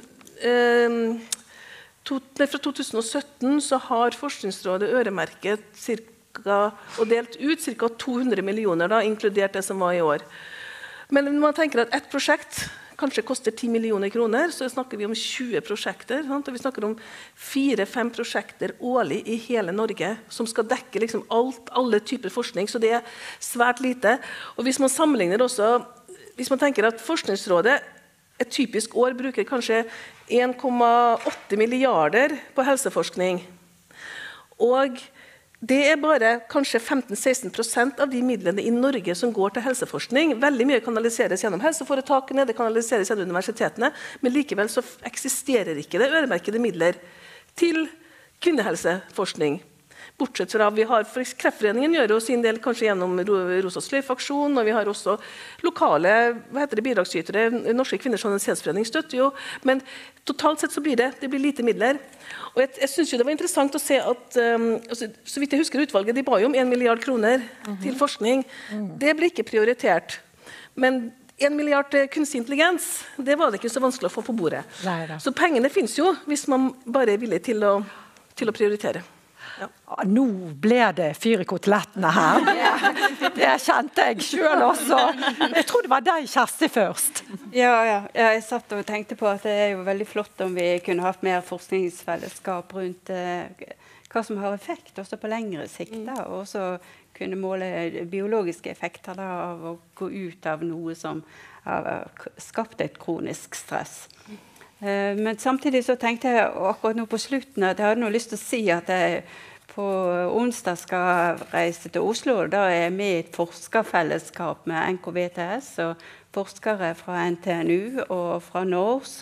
2017 så har Forskningsrådet øremerket og delt ut ca. 200 millioner, da, inkludert det som var i år. Men når man tenker at et prosjekt kanskje koster 10 millioner kroner, så snakker vi om 20 prosjekter, sant? Og vi snakker om 4-5 prosjekter årlig i hele Norge, som skal dekke liksom alle typer forskning, så det er svært lite. Og hvis man sammenligner også, hvis man tenker at Forskningsrådet et typisk år bruker kanskje 1,8 milliarder på helseforskning, og det er bare kanskje 15-16% av de midlene i Norge som går til helseforskning. Veldig mye kanaliseres gjennom helseforetakene, det kanaliseres gjennom universitetene, men likevel så eksisterer ikke det øremerkede midler til kvinnehelseforskning. Bortsett fra vi har Kreftforeningen gjør jo sin del kanskje gjennom Rosa Sløyf-aksjon, og vi har også lokale bidragsytere, Norske Kvinners Journaliseringsforening støtter jo, men totalt sett så blir det blir lite midler. Og jeg synes jo det var interessant å se at, så vidt jeg husker utvalget, de ba jo om 1 milliard kroner til forskning. Det ble ikke prioritert. Men 1 milliard til kunstig intelligens, det var det ikke så vanskelig å få på bordet. Neida. Så pengene finnes jo, hvis man bare er villig til å prioritere. Ja. Nå ble det fyr i kotelettene her. Det kjente jeg selv også. Jeg tror det var deg, Kjersti, først. Ja, jeg satt og tenkte på at det er jo veldig flott om vi kunne hatt mer forskningsfellesskap rundt hva som har effekt, også på lengre sikt, og også kunne måle biologiske effekter av å gå ut av noe som har skapt et kronisk stress. Men samtidig så tenkte jeg akkurat nå på slutten at jeg hadde noe lyst til å si at jeg på onsdag skal reise til Oslo, og da er jeg med i et forskerfellesskap med NKVTS og forskere fra NTNU og fra NORS,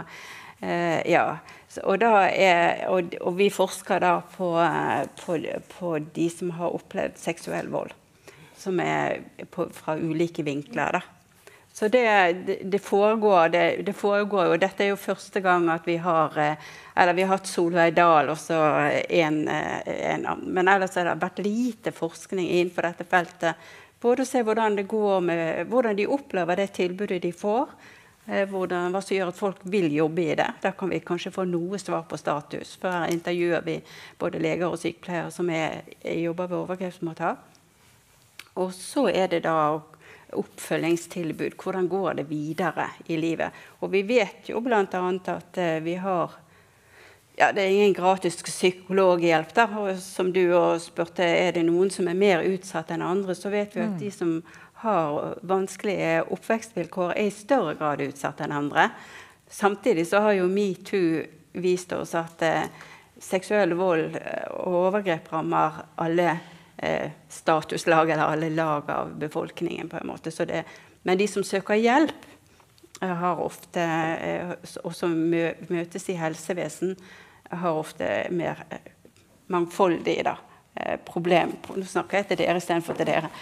og vi forsker da på de som har opplevd seksuell vold, som er fra ulike vinkler da. Så det foregår, og dette er jo første gang at vi har hatt Solveig Dahl og så men ellers har det vært lite forskning innenfor dette feltet, både å se hvordan det går med, hvordan de opplever det tilbudet de får, hva som gjør at folk vil jobbe i det. Da kan vi kanskje få noe svar på status, for her intervjuer vi både leger og sykepleiere som jobber ved overgrepsmottak. Og så er det da oppfølgingstilbud, hvordan går det videre i livet. Og vi vet jo blant annet at vi har, det er ingen gratis psykologhjelp da, og som du også spurte, er det noen som er mer utsatt enn andre, så vet vi at de som har vanskelige oppvekstvilkår er i større grad utsatt enn andre. Samtidig så har jo MeToo vist oss at seksuell vold og overgrep rammer alle statuslag eller alle lag av befolkningen på en måte. Men de som søker hjelp har ofte, og som møtes i helsevesen, har ofte mer mangfoldig problem. Nå snakker jeg til dere i stedet for til dere.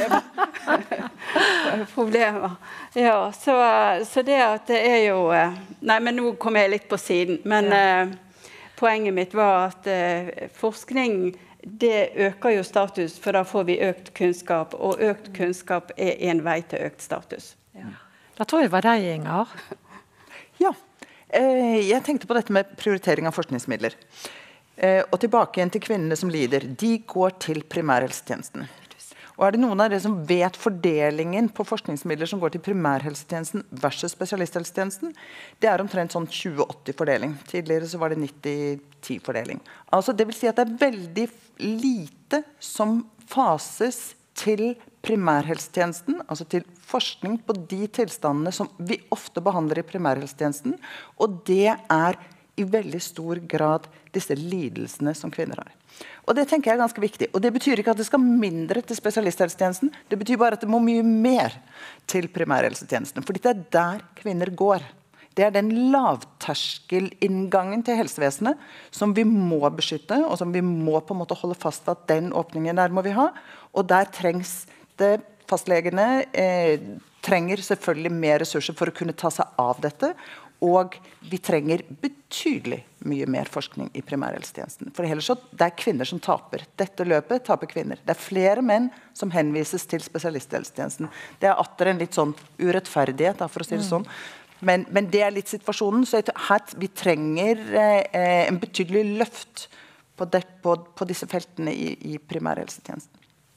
Problemer. Ja, så det at det jo... Nei, men nå kom jeg litt på siden. Men poenget mitt var at forskning, det øker jo status, for da får vi økt kunnskap, og økt kunnskap en vei til økt status. Ja. Da tror jeg var deg, Inger. Ja, jeg tenkte på dette med prioritering av forskningsmidler. Og tilbake igjen til kvinnene som lider. De går til primærhelsetjenesten. Og det noen av dere som vet fordelingen på forskningsmidler som går til primærhelsetjenesten versus spesialisthelsetjenesten? Det omtrent sånn 20-80 fordeling. Tidligere så var det 90-10 fordeling. Altså det vil si at det veldig lite som fases til primærhelsetjenesten, altså til forskning på de tilstandene som vi ofte behandler i primærhelsetjenesten, og det i veldig stor grad disse lidelsene som kvinner har. Og det tenker jeg ganske viktig. Og det betyr ikke at det skal mindre til spesialisthelsetjenesten, det betyr bare at det må mye mer til primærhelsetjenesten, fordi det der kvinner går. Det den lavterskelinngangen til helsevesenet som vi må beskytte, og som vi må på en måte holde fast at den åpningen der må vi ha, og der trengs det fastlegene trenger selvfølgelig mer ressurser for å kunne ta seg av dette, og vi trenger betydelig mye mer forskning i primærhelsetjenesten. For ellers så det kvinner som taper. Dette løpet taper kvinner. Det flere menn som henvises til spesialisthelsetjenesten. Det atter en litt sånn urettferdighet, da, for å si det sånn. Men det litt situasjonen, så her vi trenger en betydelig løft på disse feltene i primærhelsetjenesten.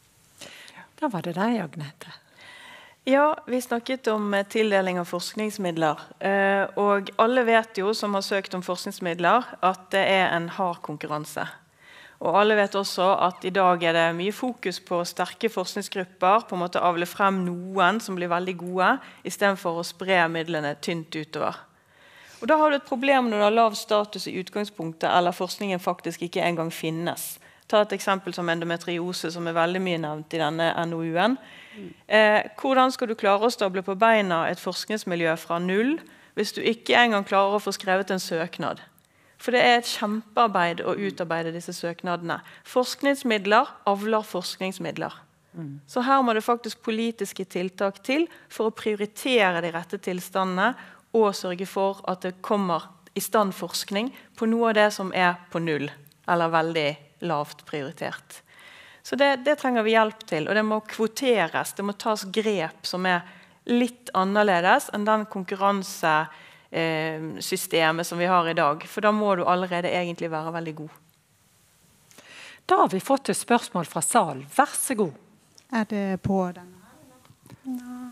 Da var det deg, Agnete. Ja, vi snakket om tildeling av forskningsmidler, og alle vet jo som har søkt om forskningsmidler at det en hard konkurranse. Og alle vet også at i dag det mye fokus på sterke forskningsgrupper, på en måte avle frem noen som blir veldig gode, i stedet for å spre midlene tynt utover. Og da har du et problem når du har lav status i utgangspunktet, eller forskningen faktisk ikke engang finnes. Ta et eksempel som endometriose, som veldig mye nevnt i denne NOU-en. Hvordan skal du klare å stable på beina et forskningsmiljø fra null, hvis du ikke engang klarer å få skrevet en søknad? For det et kjempearbeid å utarbeide disse søknadene. Forskningsmidler avler forskningsmidler. Så her må det faktisk politiske tiltak til for å prioritere de rette tilstandene, og sørge for at det kommer i stand forskning på noe av det som på null, eller veldig lavt prioritert. Så det trenger vi hjelp til, og det må kvoteres, det må tas grep som litt annerledes enn den konkurransesystemet som vi har i dag, for da må du allerede egentlig være veldig god. Da har vi fått et spørsmål fra salen. Vær så god. Det på denne her? Nei.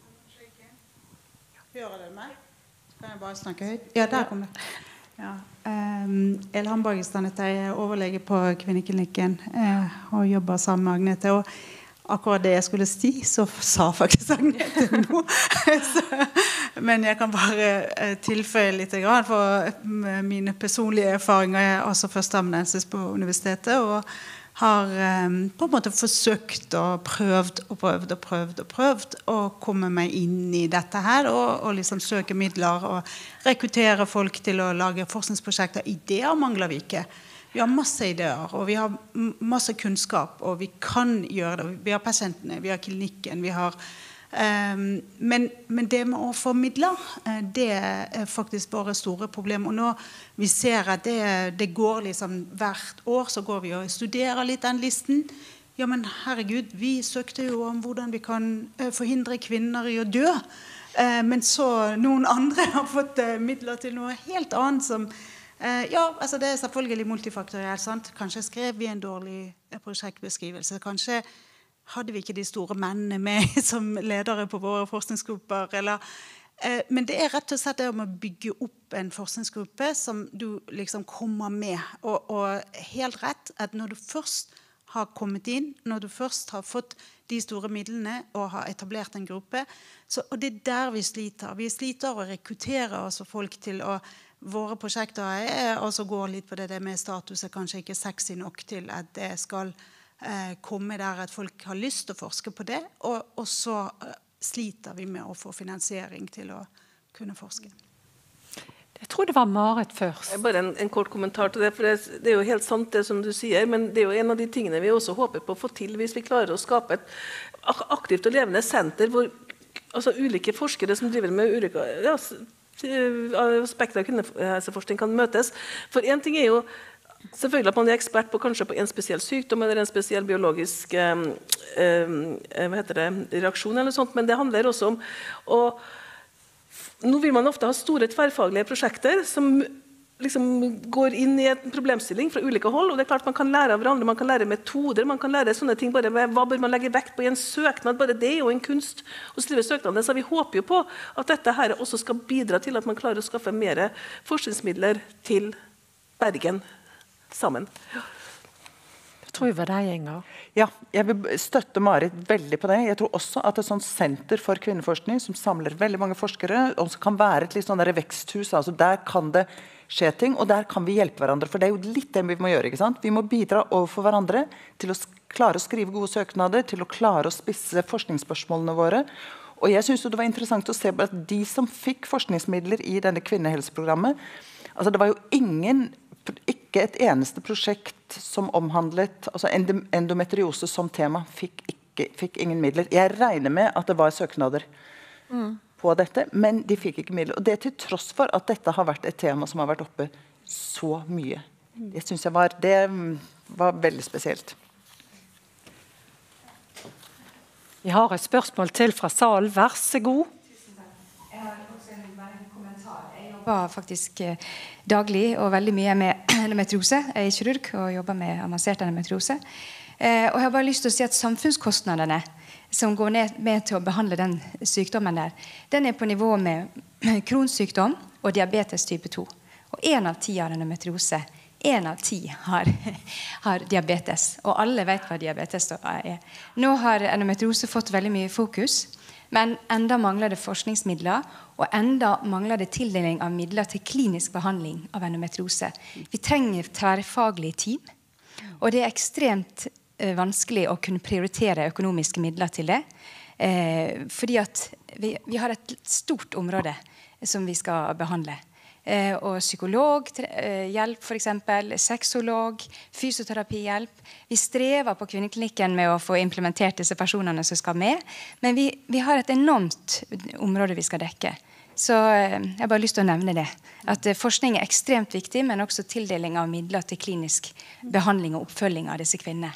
Hører dere meg? Kan jeg bare snakke høyt? Ja, der kom det. Ja. Elhan Bagistandet, jeg overlege på kvinneklinikken og jobber sammen med Agnete, og akkurat det jeg skulle si, så sa faktisk Agnete nå. Men jeg kan bare tilføye litt grann for mine personlige erfaringer. Jeg også førsteamanuensis på universitetet, og har på en måte forsøkt og prøvd å komme meg inn i dette her, og liksom søke midler og rekruttere folk til å lage forskningsprosjekter. Ideer mangler vi ikke. Vi har masse ideer, og vi har masse kunnskap, og vi kan gjøre det. Vi har pasientene, vi har klinikken, vi har... Men det med å få midler, det faktisk bare store problem. Og nå vi ser at det går liksom hvert år, så går vi og studerer litt den listen. Ja, men herregud, vi søkte jo om hvordan vi kan forhindre kvinner i å dø. Men så noen andre har fått midler til noe helt annet som... Ja, altså det selvfølgelig multifaktorielt, sant? Kanskje skrev vi en dårlig prosjektbeskrivelse, kanskje hadde vi ikke de store mennene med som ledere på våre forskningsgrupper, men det rett og slett det om å bygge opp en forskningsgruppe som du liksom kommer med, og helt rett at når du først har kommet inn, når du først har fått de store midlene og har etablert en gruppe, og det der vi sliter å rekruttere altså folk til å våre prosjekter også går litt på det med status kanskje ikke sexy nok til at det skal komme der at folk har lyst til å forske på det, og så sliter vi med å få finansiering til å kunne forske. Jeg tror det var Marit først. Bare en kort kommentar til det, for det jo helt sant det som du sier, men det jo en av de tingene vi også håper på å få til hvis vi klarer å skape et aktivt og levende senter hvor altså, ulike forskere som driver med ulike aspekter av kvinnehelseforskning kan møtes. For en ting jo selvfølgelig at man ekspert på kanskje på en spesiell sykdom eller en spesiell biologisk reaksjon eller sånt, men det handler også om nå vil man ofte ha store tverrfaglige prosjekter som liksom går inn i en problemstilling fra ulike hold, og det klart man kan lære av hverandre, man kan lære metoder, man kan lære sånne ting, bare hva bør man legge vekt på i en søknad, bare det jo en kunst å skrive søknader, så vi håper jo på at dette her også skal bidra til at man klarer å skaffe mer forskningsmidler til Bergen sammen. Jeg tror det var deg, Inger. Ja, jeg vil støtte Marit veldig på det. Jeg tror også at et sånt senter for kvinneforskning som samler veldig mange forskere, og som kan være et litt sånn der veksthus, altså der kan det skje ting, og der kan vi hjelpe hverandre, for det jo litt det vi må gjøre, ikke sant? Vi må bidra overfor hverandre til å klare å skrive gode søknader, til å klare å spisse forskningsspørsmålene våre, og jeg synes jo det var interessant å se at de som fikk forskningsmidler i denne kvinnehelseprogrammet, altså det var jo ikke et eneste prosjekt som omhandlet altså endometriose som tema fikk ingen midler. Jeg regner med at det var søknader på dette, men de fikk ikke midler. Og det til tross for at dette har vært et tema som har vært oppe så mye. Det synes jeg var veldig spesielt. Vi har et spørsmål til fra salen. Vær så god. Jeg har også en kommentar. Jeg jobber faktisk daglig og veldig mye med endometriose. Jeg er kirurg og jobber med avansert endometriose. Og jeg har bare lyst til å si at samfunnskostnadene som går ned med til å behandle den sykdommen der, den på nivå med kronsykdom og diabetes type 2. Og 1 av 10 har endometriose. 1 av 10 har diabetes. Og alle vet hva diabetes er. Nå har endometriose fått veldig mye fokus, men enda mangler det forskningsmidler, og enda mangler det tildeling av midler til klinisk behandling av endometriose. Vi trenger tverrfaglige team, og det ekstremt vanskelig å kunne prioritere økonomiske midler til det, fordi at vi har et stort område som vi skal behandle. Og psykologhjelp for eksempel, sexolog, fysioterapihjelp. Vi strever på kvinneklinikken med å få implementert disse personene som skal med, men vi har et enormt område vi skal dekke. Så jeg har bare lyst til å nevne det. At forskning er ekstremt viktig, men også tildeling av midler til klinisk behandling og oppfølging av disse kvinnene.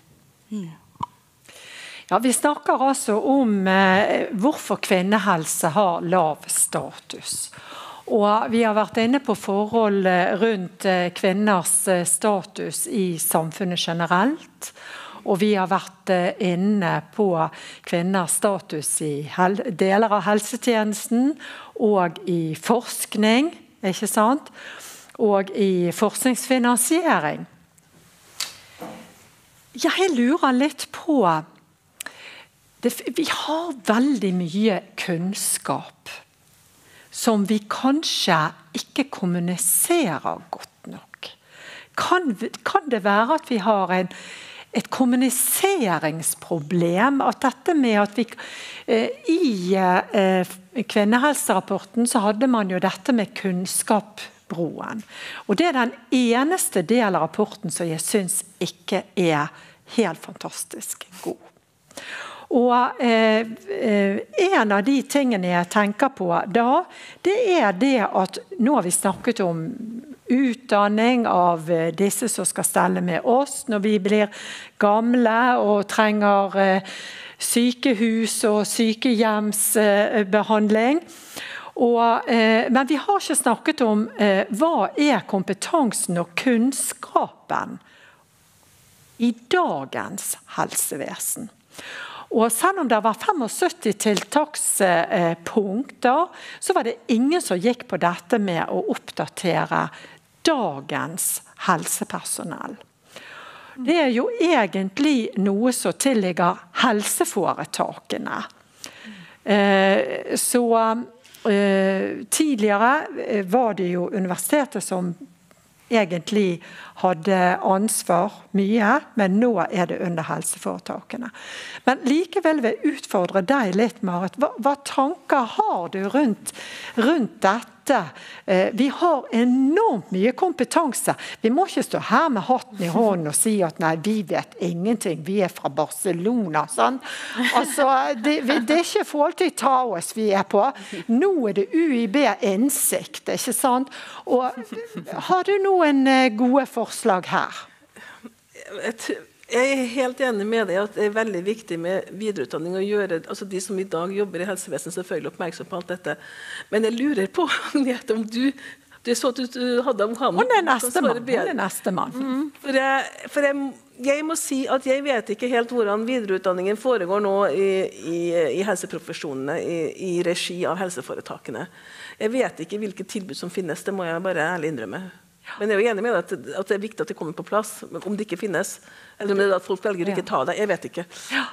Ja, vi snakker altså om hvorfor kvinnehelse har lav status. Og vi har vært inne på forhold rundt kvinners status i samfunnet generelt. Og vi har vært inne på kvinners status i deler av helsetjenesten og i forskning, ikke sant? Og i forskningsfinansiering. Jeg lurer litt på vi har veldig mye kunnskap som vi kanskje ikke kommuniserer godt nok. Kan det være at vi har et kommuniseringsproblem, at dette med at vi i kvinnehelserapporten så hadde man jo dette med kunnskapsbroen. Og det den eneste delen av rapporten som jeg synes ikke er helt fantastisk god. Og en av de tingene jeg tenker på da, det er det at nå har vi snakket om utdanning av disse som skal stelle med oss når vi blir gamle og trenger sykehus og sykehjemsbehandling. Men vi har ikke snakket om hva er kompetansen og kunnskapen i dagens helsevesen. Og selv om det var 75 tiltakspunkter, så var det ingen som gikk på dette med å oppdatere dagens helsepersonell. Det er jo egentlig noe som tilligger helseforetakene. Så tidligere var det jo universitetet som egentlig hadde ansvar mye, men nå er det under helseforetakene. Men likevel vil jeg utfordre deg litt, Marit. Hva tanker har du rundt dette? dette. Vi har enormt mye kompetanse. Vi må ikke stå her med hatten i hånden og si at nei, vi vet ingenting, vi fra Barcelona, sånn. Altså, det er ikke forhold til Taos vi på. Nå det UiB innsikt, ikke sant? Og har du noen gode forslag her? Jeg helt enig med deg at det veldig viktig med videreutdanning å gjøre, altså de som i dag jobber i helsevesenet selvfølgelig oppmerksom på alt dette. Men jeg lurer på, Agnete, om du så at du hadde om ham. Hun neste mann. For jeg må si at jeg vet ikke helt hvordan videreutdanningen foregår nå i helseprofesjonene, i regi av helseforetakene. Jeg vet ikke hvilke tilbud som finnes, det må jeg bare ærlig innrømme. Men jeg er jo enig med deg at det er viktig at det kommer på plass, om det ikke finnes, eller om det er at folk velger å ikke ta det, jeg vet ikke.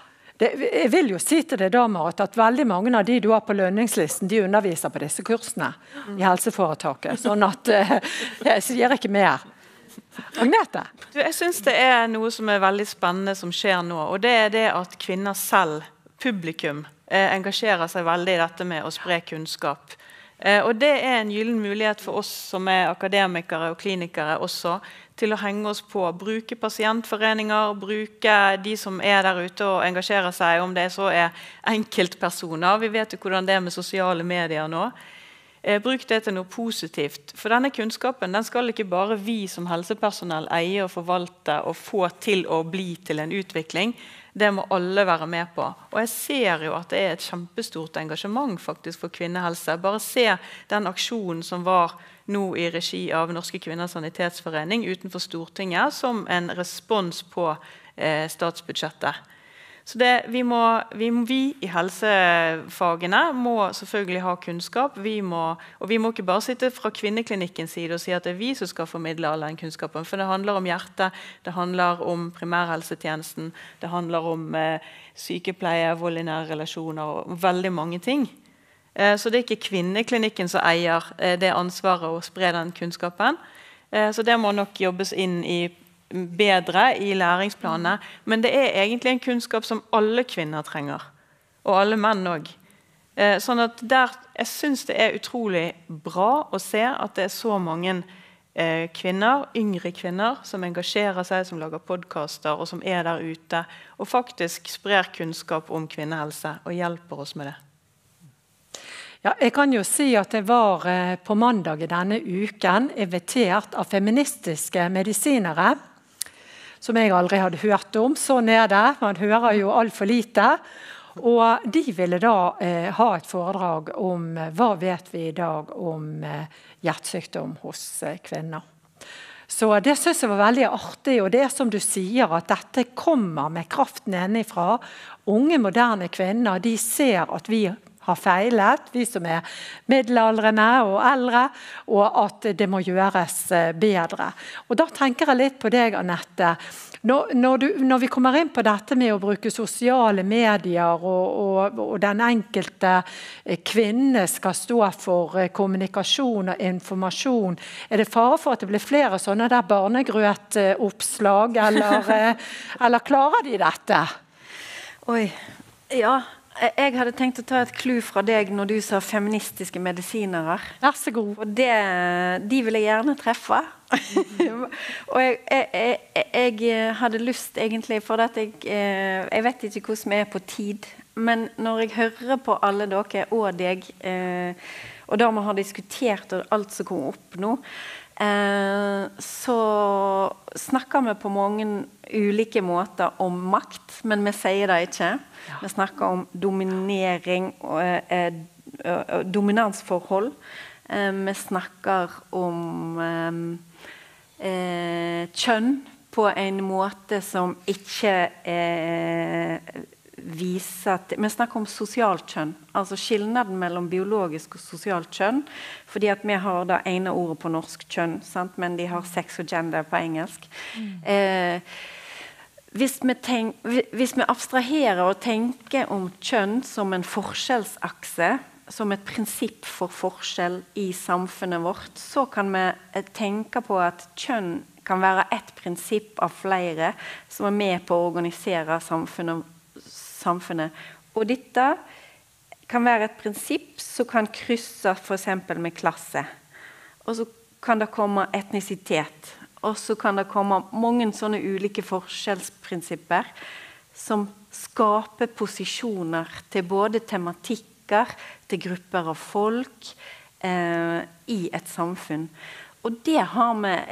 Jeg vil jo si til deg da, Marit, at veldig mange av de du har på lønningslisten, de underviser på disse kursene i helseforetaket, sånn at jeg sier ikke mer. Agnete? Jeg synes det er noe som er veldig spennende som skjer nå, og det er det at kvinner selv, publikum, engasjerer seg veldig i dette med å spre kunnskap. Og det er en gyllen mulighet for oss som er akademikere og klinikere også, til å henge oss på, bruke pasientforeninger, bruke de som er der ute og engasjerer seg, om det så er enkeltpersoner. Vi vet jo hvordan det er med sosiale medier nå. Bruk det til noe positivt. For denne kunnskapen, den skal ikke bare vi som helsepersonell eie og forvalte og få til å bli til en utvikling. Det må alle være med på. Og jeg ser jo at det er et kjempestort engasjement faktisk for kvinnehelse. Bare se den aksjonen som var nå i regi av Norske Kvinners Sanitetsforening utenfor Stortinget som en respons på statsbudsjettet. Så vi i helsefagene må selvfølgelig ha kunnskap. Vi må ikke bare sitte fra kvinneklinikkens side og si at det er vi som skal formidle all den kunnskapen. For det handler om hjertet, det handler om primærhelsetjenesten, det handler om sykepleie, vold i nære relasjoner og veldig mange ting. Så det er ikke kvinneklinikken som eier det ansvaret å spre den kunnskapen. Så det må nok jobbes inn i bedre i læringsplanene, men det er egentlig en kunnskap som alle kvinner trenger, og alle menn også. Sånn at jeg synes det er utrolig bra å se at det er så mange kvinner, yngre kvinner, som engasjerer seg, som lager podcaster, og som er der ute, og faktisk sprer kunnskap om kvinnehelse, og hjelper oss med det. Ja, jeg kan jo si at jeg var på mandag i denne uken invitert av feministiske medisinere, som jeg aldri hadde hørt om. Sånn er det, man hører jo alt for lite. Og de ville da ha et foredrag om hva vet vi i dag om hjertesykdom hos kvinner. Så det synes jeg var veldig artig, og det er som du sier at dette kommer med kraften innenfra. Unge, moderne kvinner, de ser at vi har feilet, vi som er middelaldrende og eldre, og at det må gjøres bedre. Og da tenker jeg litt på deg, Annette. Når vi kommer inn på dette med å bruke sosiale medier, og den enkelte kvinne skal stå for kommunikasjon og informasjon, er det fare for at det blir flere sånne der barnegrøtoppslag, eller klarer de dette? Oi, ja. Jeg hadde tenkt å ta et clou fra deg når du sa feministiske medisinere. Vær så god. Og de vil jeg gjerne treffe. Og jeg hadde lyst egentlig, for at jeg vet ikke hvordan jeg er på tid, men når jeg hører på alle dere og deg, og da vi har diskutert alt som kom opp nå, så snakker vi på mange ulike måter om makt, men vi sier det ikke. Vi snakker om dominering og dominansforhold. Vi snakker om kjønn på en måte som ikke viser at, vi snakker om sosialt kjønn, altså skillnaden mellom biologisk og sosialt kjønn, fordi at vi har det ene ordet på norsk kjønn, sant? Men de har sex og gender på engelsk. Hvis vi abstraherer og tenker om kjønn som en forskjellsakse, som et prinsipp for forskjell i samfunnet vårt, så kan vi tenke på at kjønn kan være et prinsipp av flere som er med på å organisere samfunnet. Og dette kan være et prinsipp som kan krysse for eksempel med klasse. Og så kan det komme etnisitet. Og så kan det komme mange sånne ulike forskjellsprinsipper som skaper posisjoner til både tematikker, til grupper av folk i et samfunn. Og det har med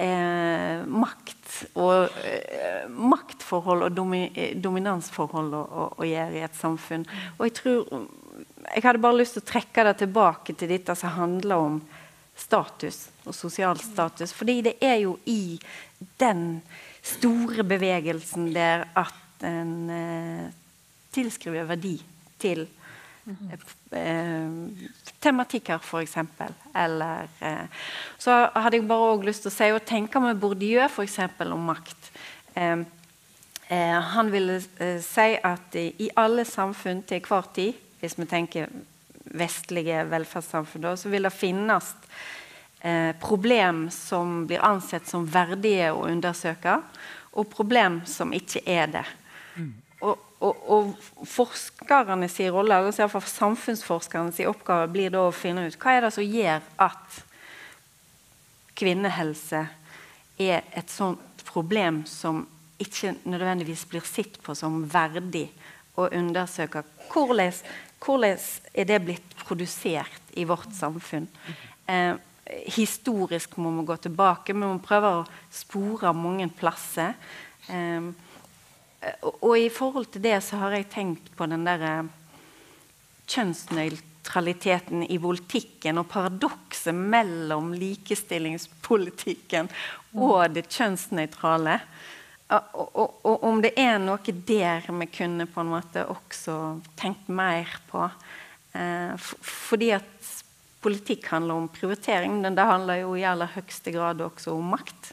maktforhold og dominansforhold å gjøre i et samfunn. Og jeg hadde bare lyst til å trekke det tilbake til dette som handler om status og sosial status, fordi det jo i den store bevegelsen der at en tilskriver verdi til tematikker for eksempel, eller så hadde jeg bare også lyst til å si og tenke med Bourdieu for eksempel om makt. Han ville si at i alle samfunn til hver tid, hvis vi tenker vestlige velferdssamfunn, så vil det finnes problem som blir ansett som verdige å undersøke, og problem som ikke det. Og forskerne sin rolle, altså i hvert fall samfunnsforskerne sin oppgave, blir da å finne ut hva det som gjør at kvinnehelse et sånt problem som ikke nødvendigvis blir sett på som verdig å undersøke. Hvordan det blitt produsert i vårt samfunn? Historisk må vi gå tilbake, men vi må prøve å spore mange plasser. Og i forhold til det så har jeg tenkt på den der kjønnsnøytraliteten i politikken og paradokset mellom likestillingspolitikken og det kjønnsnøytrale. Og om det noe der vi kunne på en måte også tenkt mer på. Fordi at politikk handler om prioritering, men det handler jo i aller høyeste grad også om makt.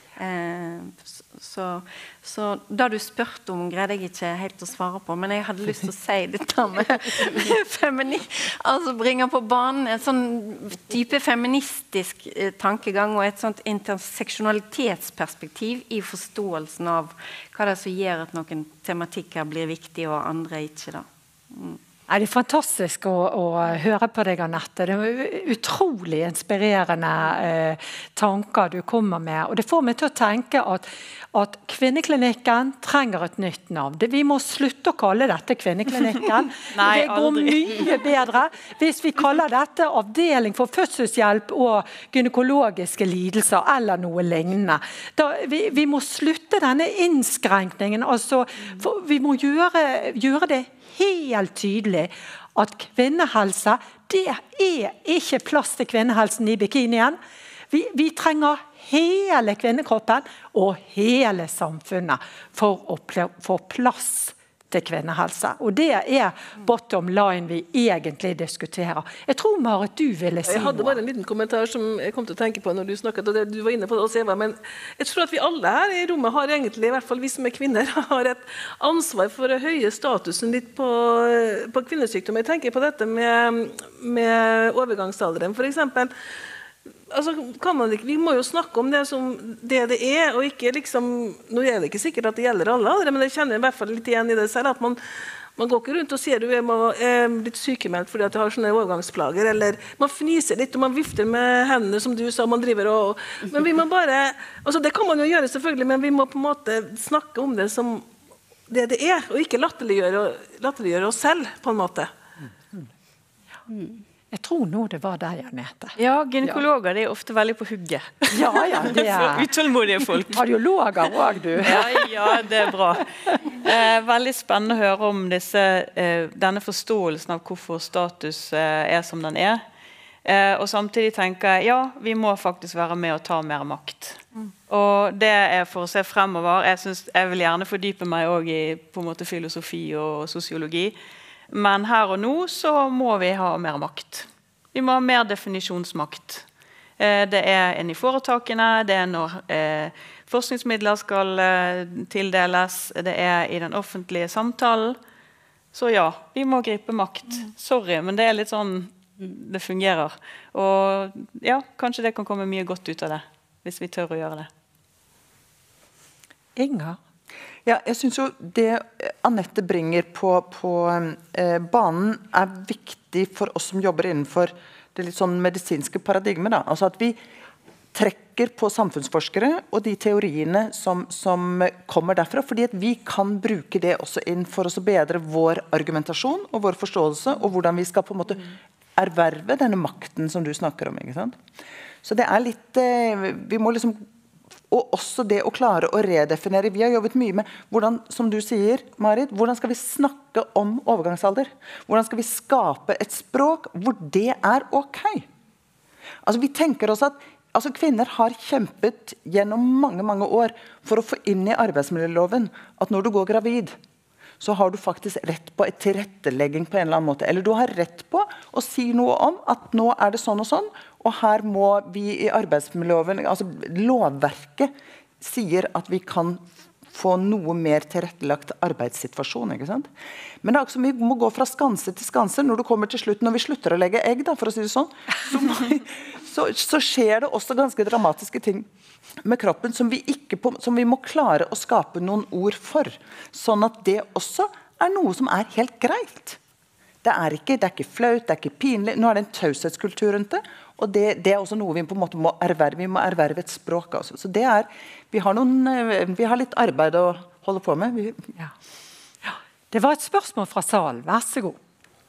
Så da du spurte om greide jeg ikke helt å svare på, men jeg hadde lyst til å si dette med altså bringe på banen en sånn type feministisk tankegang og et sånt interseksjonalitetsperspektiv i forståelsen av hva det som gjør at noen tematikker blir viktige og andre ikke da. Det fantastisk å høre på deg, Annette. Det utrolig inspirerende tanker du kommer med. Og det får meg til å tenke at kvinneklinikken trenger et nytt navn. Vi må slutte å kalle dette kvinneklinikken. Nei, det går mye bedre hvis vi kaller dette avdeling for fødselshjelp og gynekologiske lidelser eller noe lignende. Vi må slutte denne innskrenkningen. Altså, vi må gjøre det helt tydelig at kvinnehelse, det ikke plass til kvinnehelsen i bikinien. Vi trenger hele kvinnekroppen og hele samfunnet for å få plass til kvinnehelse. Og det bottom line vi egentlig diskuterer. Jeg tror, Marit, du ville si noe. Jeg hadde bare en liten kommentar som jeg kom til å tenke på når du snakket, og du var inne på det også, Eva, men jeg tror at vi alle her i rommet har egentlig, i hvert fall vi som kvinner, har et ansvar for å høye statusen litt på kvinnesykdom. Jeg tenker på dette med overgangsalderen, for eksempel. Altså, vi må jo snakke om det som det og ikke liksom, nå det ikke sikkert at det gjelder alle andre, men jeg kjenner i hvert fall litt igjen i det selv, at man går ikke rundt og sier du litt sykemeldt fordi at du har sånne overgangsplager, eller man fniser litt og man vifter med hendene som du sa, man driver men vi må bare, altså det kan man jo gjøre selvfølgelig, men vi må på en måte snakke om det som det og ikke latterliggjøre oss selv på en måte. Jeg tror nå det var deg, Annette. Ja, gynekologer, det ofte veldig på hugget. Ja, det utålmodige folk. Radiologer også, du. Ja, det bra. Veldig spennende å høre om denne forståelsen av hvorfor status som den og samtidig tenker jeg, ja, vi må faktisk være med og ta mer makt. Og det for å se fremover. Jeg vil gjerne fordype meg også i på en måte filosofi og sosiologi. Men her og nå så må vi ha mer makt. Vi må ha mer definisjonsmakt. Det enn i foretakene, det når forskningsmidler skal tildeles, det i den offentlige samtalen. Så ja, vi må gripe makt. Sorry, men det litt sånn det fungerer. Og ja, kanskje det kan komme mye godt ut av det, hvis vi tør å gjøre det. Inger? Ja, jeg synes jo det Annette bringer på banen viktig for oss som jobber innenfor det litt sånn medisinske paradigmet da. Altså at vi trekker på samfunnsforskere og de teoriene som kommer derfra, fordi at vi kan bruke det også inn for oss å bedre vår argumentasjon og vår forståelse, og hvordan vi skal på en måte erverve denne makten som du snakker om, ikke sant? Så det litt, vi må liksom, og også det å klare å redefinere, vi har jobbet mye med hvordan, som du sier, Marit, hvordan skal vi snakke om overgangsalder? Hvordan skal vi skape et språk hvor det ok? Altså vi tenker oss at kvinner har kjempet gjennom mange, mange år for å få inn i arbeidsmiljøloven at når du går gravid, så har du faktisk rett på et tilrettelegging på en eller annen måte. Eller du har rett på å si noe om at nå det sånn og sånn, og her må vi i arbeidsmiljøloven, altså lovverket sier at vi kan få noe mer tilrettelagt arbeidssituasjon, ikke sant? Men det som vi må gå fra skanse til skanse, når du kommer til slutt, når vi slutter å legge egg, da, for å si det sånn, så skjer det også ganske dramatiske ting med kroppen som vi må klare å skape noen ord for, sånn at det også noe som helt greit. Det ikke flaut, det ikke pinlig, nå det en taushetskultur rundt det, og det også noe vi på en måte må erverve, vi må erverve et språk også. Så det vi har litt arbeid å holde på med. Ja. Det var et spørsmål fra salen, vær så god.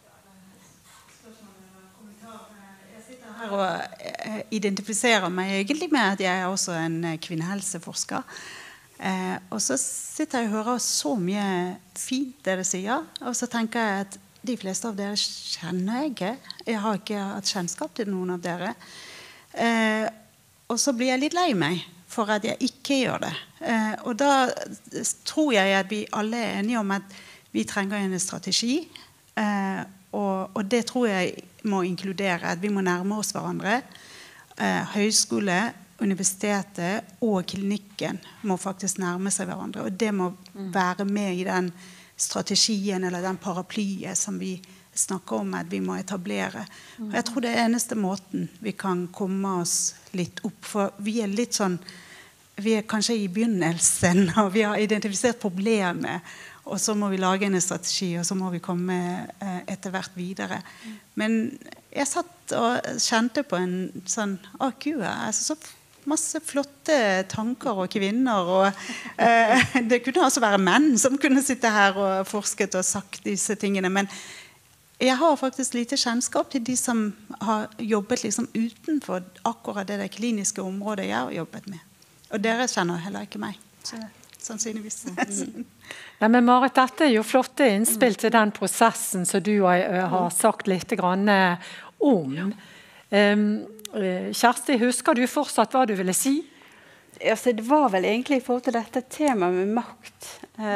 Jeg sitter her og identifiserer meg egentlig med at jeg også en kvinnehelseforsker. Og så sitter jeg og hører så mye fint det sier, og så tenker jeg at de fleste av dere kjenner jeg ikke. Jeg har ikke hatt kjennskap til noen av dere. Og så blir jeg litt lei meg for at jeg ikke gjør det. Og da tror jeg at vi alle enige om at vi trenger en strategi. Og det tror jeg må inkludere at vi må nærme oss hverandre. Høyskole, universitetet og klinikken må faktisk nærme seg hverandre. Og det må være med i den strategien eller den paraplyet som vi snakker om at vi må etablere. Og jeg tror det eneste måten vi kan komme oss litt opp, for vi litt sånn, vi kanskje i begynnelsen, og vi har identifisert problemet, og så må vi lage en strategi, og så må vi komme etter hvert videre. Men jeg satt og kjente på en sånn, Gud, altså så masse flotte tanker og kvinner, og det kunne også være menn som kunne sitte her og forsket og sagt disse tingene, men jeg har faktisk lite kjennskap til de som har jobbet liksom utenfor akkurat det kliniske området jeg har jobbet med. Og dere kjenner heller ikke meg, så sannsynligvis. Nei, men Marit, dette jo flotte innspill til den prosessen som du har sagt litt grann om. Kjersti, husker du fortsatt hva du ville si? Altså, det var vel egentlig i forhold til dette temaet med makt.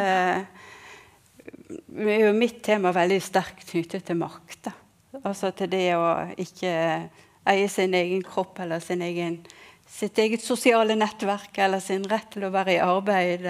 Mitt tema veldig sterkt knyttet til makt. Da. Altså til det å ikke eie sin egen kropp eller sitt eget sosiale nettverk eller sin rett til å være i arbeid.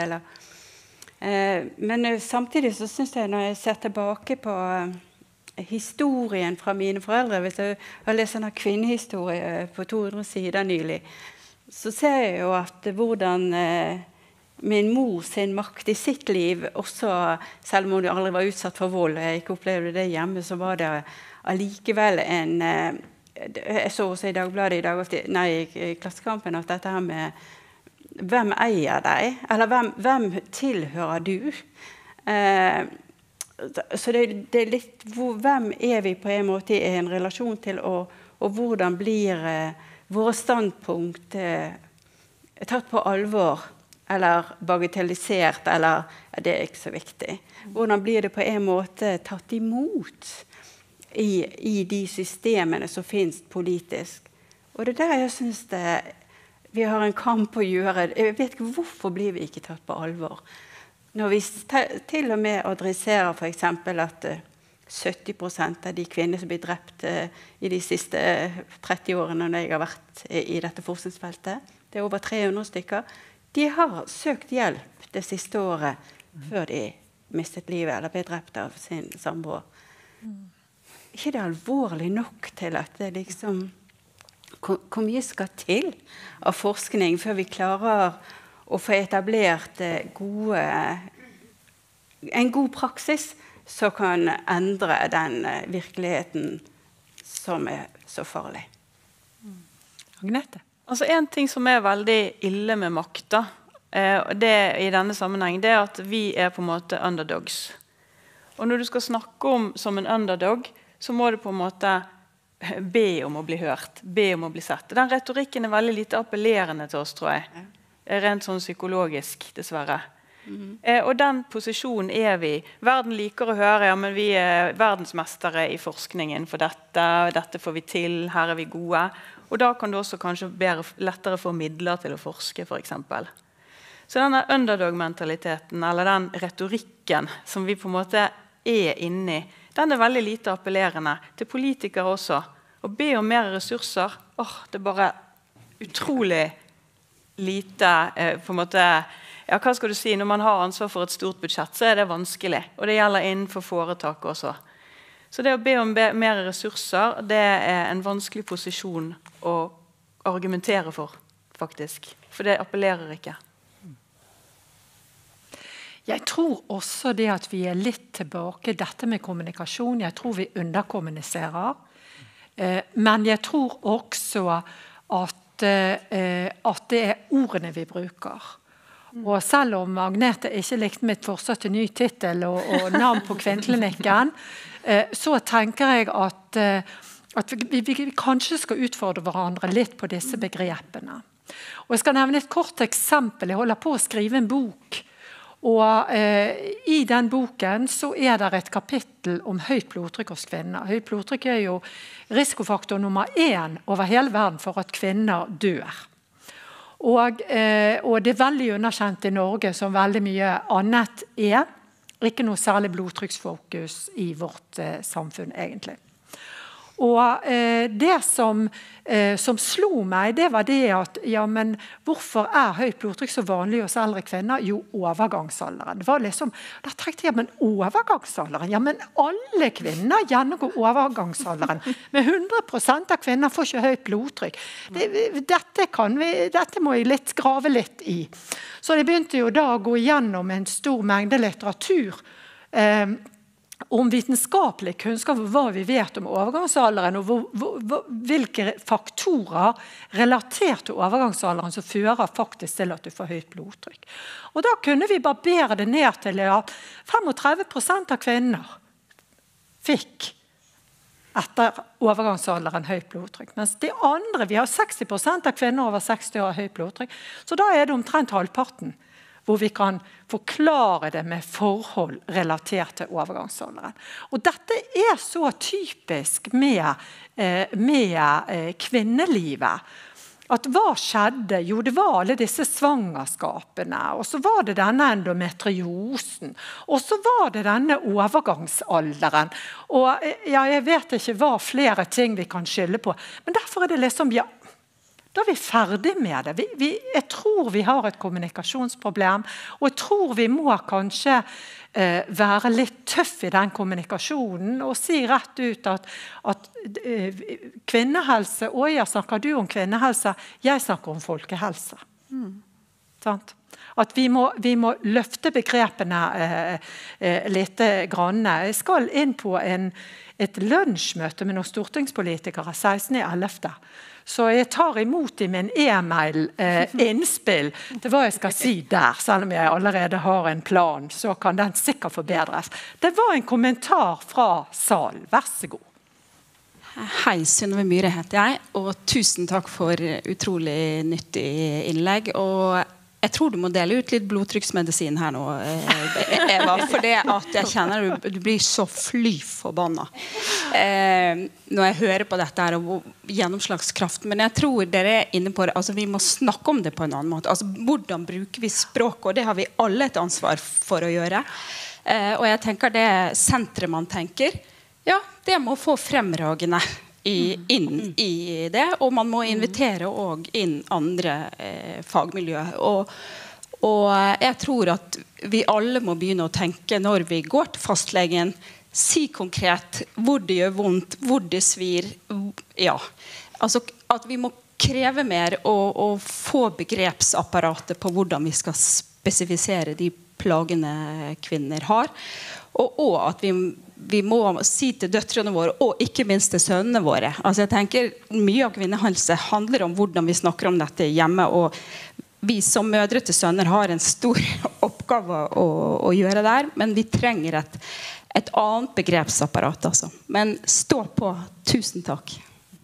Men samtidig så synes jeg, når jeg ser tilbake på historien fra mine foreldre, hvis jeg har lest en kvinnehistorie på 200 sider nylig, så ser jeg jo at hvordan min mor sin makt i sitt liv, også selv om hun aldri var utsatt for vold, jeg ikke opplevde det hjemme, så var det allikevel jeg så også i Dagbladet i dag, i Klassekampen, at dette her med hvem eier deg, eller hvem tilhører du? Så det litt, hvem vi på en måte i en relasjon til, og hvordan blir våre standpunkt tatt på alvor, eller bagatellisert, eller det ikke så viktig. Hvordan blir det på en måte tatt imot i de systemene som finnes politisk? Og det der jeg synes vi har en kamp å gjøre. Jeg vet ikke hvorfor blir vi ikke tatt på alvor. Når vi til og med adresserer for eksempel at 70% av de kvinner som blir drept i de siste 30 årene når jeg har vært i dette forskningsfeltet, det over 300 stykker, de har søkt hjelp det siste året før de mistet livet eller ble drept av sin samboer. Ikke det alvorlig nok til at det liksom, hvor mye skal til av forskning før vi klarer og få etablert en god praksis som kan endre den virkeligheten som så farlig. Agnete? Altså en ting som veldig ille med makta, det i denne sammenheng, det at vi på en måte underdogs. Og når du skal snakke om som en underdog, så må du på en måte be om å bli hørt, be om å bli sett. Den retorikken veldig lite appellerende til oss, tror jeg. Rent sånn psykologisk, dessverre. Og den posisjonen vi. Verden liker å høre, ja, men vi verdensmestere i forskningen for dette får vi til, her vi gode. Og da kan du også kanskje lettere få midler til å forske, for eksempel. Så denne underdog-mentaliteten, eller den retorikken som vi på en måte inne i, den veldig lite appellerende til politikere også. Å be om mer ressurser, det bare utrolig lite, på en måte, ja, hva skal du si, når man har ansvar for et stort budsjett, så det vanskelig. Og det gjelder innenfor foretak også. Så det å be om mer ressurser, det en vanskelig posisjon å argumentere for, faktisk. For det appellerer ikke. Jeg tror også det at vi litt tilbake, dette med kommunikasjon, jeg tror vi underkommuniserer. Men jeg tror også at det ordene vi bruker. Og selv om Agnete ikke likte mitt forsøk til ny titel og navn på kvinneklinikken, så tenker jeg at vi kanskje skal utfordre hverandre litt på disse begrepene. Og jeg skal nevne et kort eksempel. Jeg holder på å skrive en bok, og i den boken så det et kapittel om høyt blodtrykk hos kvinner. Høyt blodtrykk jo risikofaktor nummer 1 over hele verden for at kvinner dør. Og det veldig underkjent i Norge som veldig mye annet ikke noe særlig blodtrykksfokus i vårt samfunn egentlig. Og det som slo meg, det var det at, ja, men hvorfor høyt blodtrykk så vanlig hos eldre kvinner? Jo, overgangsalderen. Det var liksom, da tenkte jeg, men overgangsalderen? Ja, men alle kvinner gjennomgår overgangsalderen. Men 100% av kvinner får ikke høyt blodtrykk. Dette må jeg grave litt i. Så jeg begynte jo da å gå gjennom en stor mengde litteratur, om vitenskapelig kunnskap om hva vi vet om overgangsalderen, og hvilke faktorer relatert til overgangsalderen som fører faktisk til at du får høyt blodtrykk. Og da kunne vi barbere det ned til at 35% av kvinner fikk etter overgangsalderen høyt blodtrykk. Mens de andre, vi har 60% av kvinner over 60 år høyt blodtrykk, så da det omtrent halvparten hvor vi kan forklare det med forhold relatert til overgangsalderen. Og dette så typisk med kvinnelivet. At hva skjedde? Jo, det var alle disse svangerskapene, og så var det denne endometriosen, og så var det denne overgangsalderen. Og ja, jeg vet ikke hva flere ting vi kan skylde på, men derfor det liksom, ja, da vi ferdig med det. Jeg tror vi har et kommunikasjonsproblem, og jeg tror vi må kanskje være litt tøff i den kommunikasjonen, og si rett ut at kvinnehelse, og snakker du om kvinnehelse, jeg snakker om folkehelse. Sant? At vi må løfte begrepene litt grann. Jeg skal inn på et lunsjmøte med noen stortingspolitikere 16.11. Så jeg tar imot i min e-mail innspill til hva jeg skal si der, selv om jeg allerede har en plan, så kan den sikkert forbedres. Det var en kommentar fra salen. Vær så god. Hei, Synnøve Myhre heter jeg, og tusen takk for utrolig nyttig innlegg. Og jeg tror du må dele ut litt blodtrykksmedisin her nå, Eva, for det at jeg kjenner du blir så fly forbannet når jeg hører på dette her og gjennomslagskraft. Men jeg tror dere inne på det, altså vi må snakke om det på en annen måte. Altså hvordan bruker vi språk, og det har vi alle et ansvar for å gjøre. Og jeg tenker det senteret man tenker, ja, det må få fremragende inn i det, og man må invitere og inn andre fagmiljøer. Og jeg tror at vi alle må begynne å tenke når vi går til fastlegen, si konkret hvor det gjør vondt, hvor det svir, ja. Altså at vi må kreve mer og få begrepsapparatet på hvordan vi skal spesifisere de plagene kvinner har. Og at vi må si til døtrene våre, og ikke minst til sønnene våre. Altså jeg tenker, mye av kvinnehelse handler om hvordan vi snakker om dette hjemme, og vi som mødre til sønner har en stor oppgave å gjøre der, men vi trenger et annet begrepsapparat. Altså. Men stå på. Tusen takk.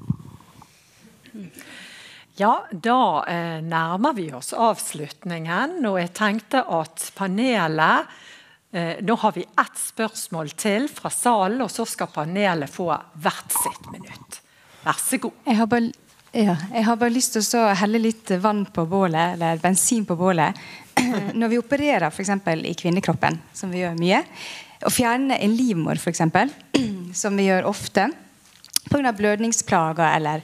Ja, da nærmer vi oss avslutningen, og jeg tenkte at panelet, nå har vi ett spørsmål til fra salen, og så skal panelet få hvert sitt minutt. Vær så god. Jeg har bare lyst til å helle litt vann på bålet, eller bensin på bålet. Når vi opererer for eksempel i kvinnekroppen, som vi gjør mye, og fjerne en livmor for eksempel, som vi gjør ofte, på grunn av blødningsplager, eller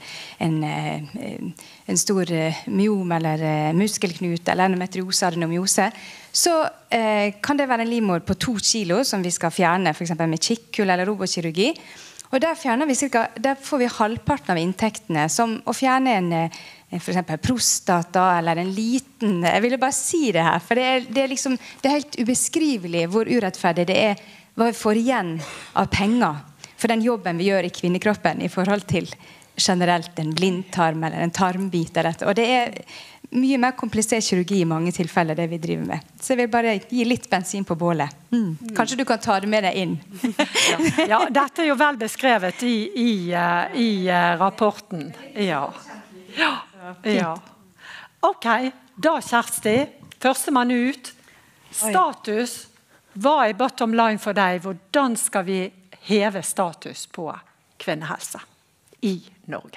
en stor myom, eller muskelknut, eller endometriose, adenomyose, så kan det være en livmor på 2 kilo, som vi skal fjerne, for eksempel med kikkhull eller robotkirurgi. Og der får vi halvparten av inntektene, som å fjerne for eksempel prostata, eller en liten, jeg ville bare si det her, for det er helt ubeskrivelig hvor urettferdig det er, hva vi får igjen av penger, for den jobben vi gjør i kvinnekroppen, i forhold til generelt en blindtarm, eller en tarmbit, og det er mye mer komplisert kirurgi i mange tilfeller det vi driver med. Så jeg vil bare gi litt bensin på bålet. Kanskje du kan ta det med deg inn. Ja, dette er jo vel beskrevet i rapporten. Ja. Ok, da Kjersti, første mann ut. Status, hva er bottom line for deg? Hvordan skal vi heve status på kvinnehelse i Norge?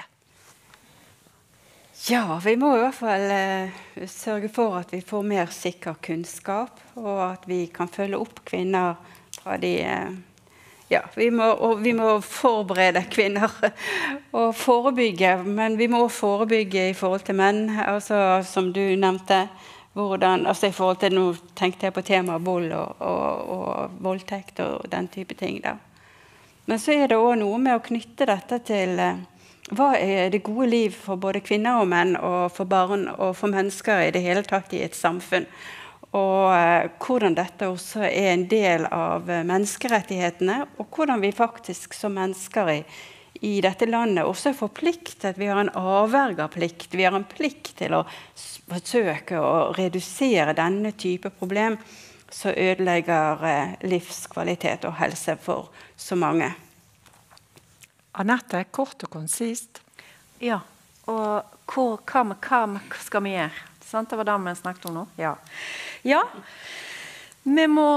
Ja, vi må i hvert fall sørge for at vi får mer sikker kunnskap, og at vi kan følge opp kvinner fra de... Ja, vi må forberede kvinner og forebygge, men vi må forebygge i forhold til menn, altså som du nevnte, altså i forhold til, nå tenkte jeg på tema vold og voldtekt og den type ting da. Men så er det også noe med å knytte dette til hva er det gode liv for både kvinner og menn, og for barn og for mennesker i det hele tatt i et samfunn. Og hvordan dette også er en del av menneskerettighetene, og hvordan vi faktisk som mennesker i dette landet også er forpliktet. Vi har en avvergerplikt, vi har en plikt til å forsøke å redusere denne type problem som ødelegger livskvalitet og helse for så mange. Annette, kort og konsist. Ja, og hva skal vi gjøre? Sant? Det var det vi snakket om nå. Ja, vi må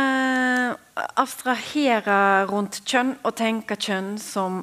abstrahere rundt kjønn og tenke kjønn som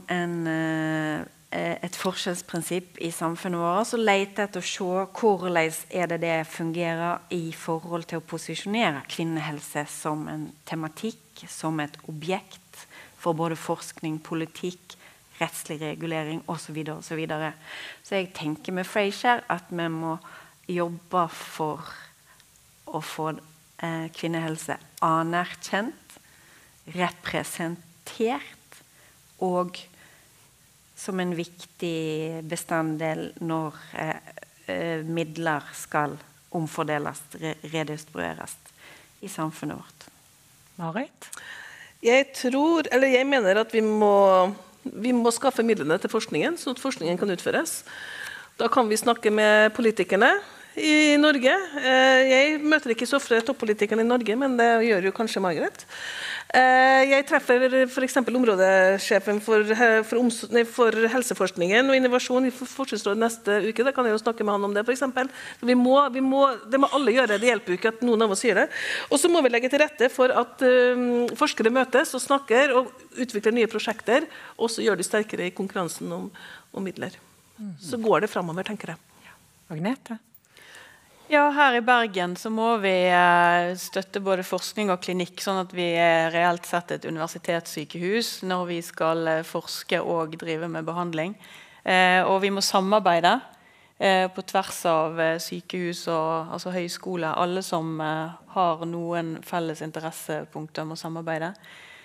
et forskjellsprinsipp i samfunnet vårt, så lete etter å se hvordan det fungerer i forhold til å posisjonere kvinnehelse som en tematikk, som et objekt for både forskning, politikk, rettslig regulering og så videre og så videre. Så jeg tenker med Frasier at vi må jobbe for å få kvinnehelse anerkjent, representert og som en viktig bestanddel når midler skal omfordeles, redistribueres i samfunnet vårt. Marit? Jeg mener at vi må skaffe midlene til forskningen, sånn at forskningen kan utføres. Da kan vi snakke med politikerne i Norge. Jeg møter ikke så ofte toppolitikerne i Norge, men det gjør jo kanskje Margaret. Jeg treffer for eksempel områdesjefen for helseforskningen og innovasjon i Forskningsrådet neste uke. Da kan jeg jo snakke med han om det, for eksempel. Det må alle gjøre, det hjelper jo ikke at noen av oss sier det. Og så må vi legge til rette for at forskere møtes og snakker og utvikler nye prosjekter, og så gjør de sterkere i konkurransen om midler. Så går det fremover, tenker jeg. Agnete? Ja, her i Bergen så må vi støtte både forskning og klinikk, sånn at vi er reelt sett et universitetssykehus når vi skal forske og drive med behandling. Og vi må samarbeide på tvers av sykehus og altså høyskole. Alle som har noen felles interessepunkter må samarbeide.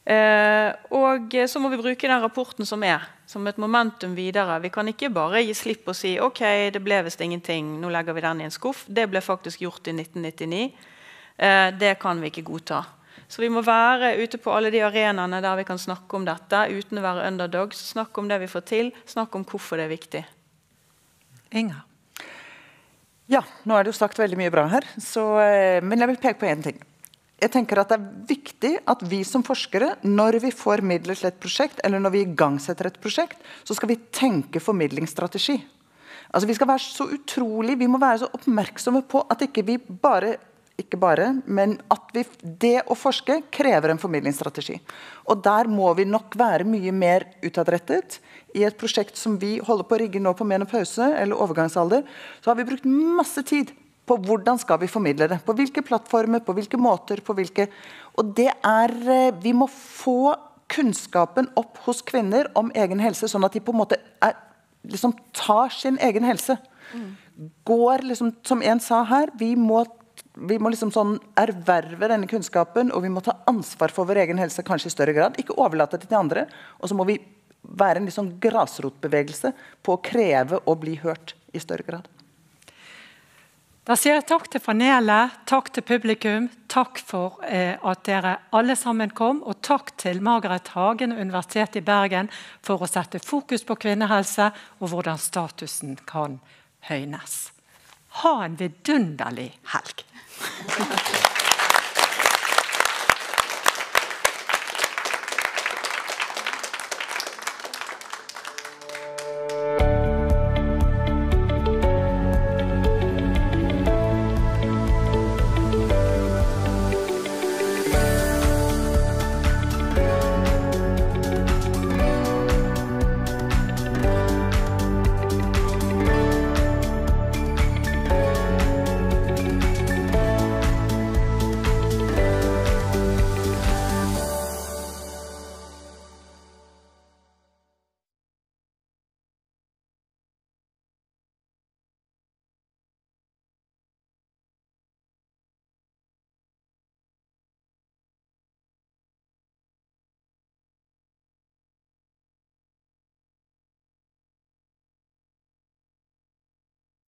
Og så må vi bruke den rapporten som som et momentum videre. Vi kan ikke bare gi slipp og si, ok, det ble vist ingenting, nå legger vi den i en skuff. Det ble faktisk gjort i 1999. Det kan vi ikke godta. Så vi må være ute på alle de arenaene der vi kan snakke om dette, uten å være underdogs, snakke om det vi får til, snakke om hvorfor det er viktig. Inger? Ja, nå det jo sagt veldig mye bra her, men jeg vil peke på en ting. Jeg tenker at det viktig at vi som forskere, når vi får midler til et prosjekt, eller når vi igangsetter et prosjekt, så skal vi tenke formidlingsstrategi. Altså vi skal være så utrolig, vi må være så oppmerksomme på at ikke bare, men at det å forske krever en formidlingsstrategi. Og der må vi nok være mye mer utadrettet. I et prosjekt som vi holder på å rigge nå på menopause, eller overgangsalder, så har vi brukt masse tid på hvordan skal vi formidle det, på hvilke plattformer, på hvilke måter, og det vi må få kunnskapen opp hos kvinner om egen helse, sånn at de på en måte liksom tar sin egen helse. Går liksom, som en sa her, vi må liksom sånn erverve denne kunnskapen, og vi må ta ansvar for vår egen helse kanskje i større grad, ikke overlate det til andre, og så må vi være en liksom grasrotbevegelse på å kreve å bli hørt i større grad. Da sier jeg takk til panelet, takk til publikum, takk for at dere alle sammen kom, og takk til Margaret Hagen, Universitetet i Bergen, for å sette fokus på kvinnehelse og hvordan statusen kan høynes. Ha en vidunderlig helg!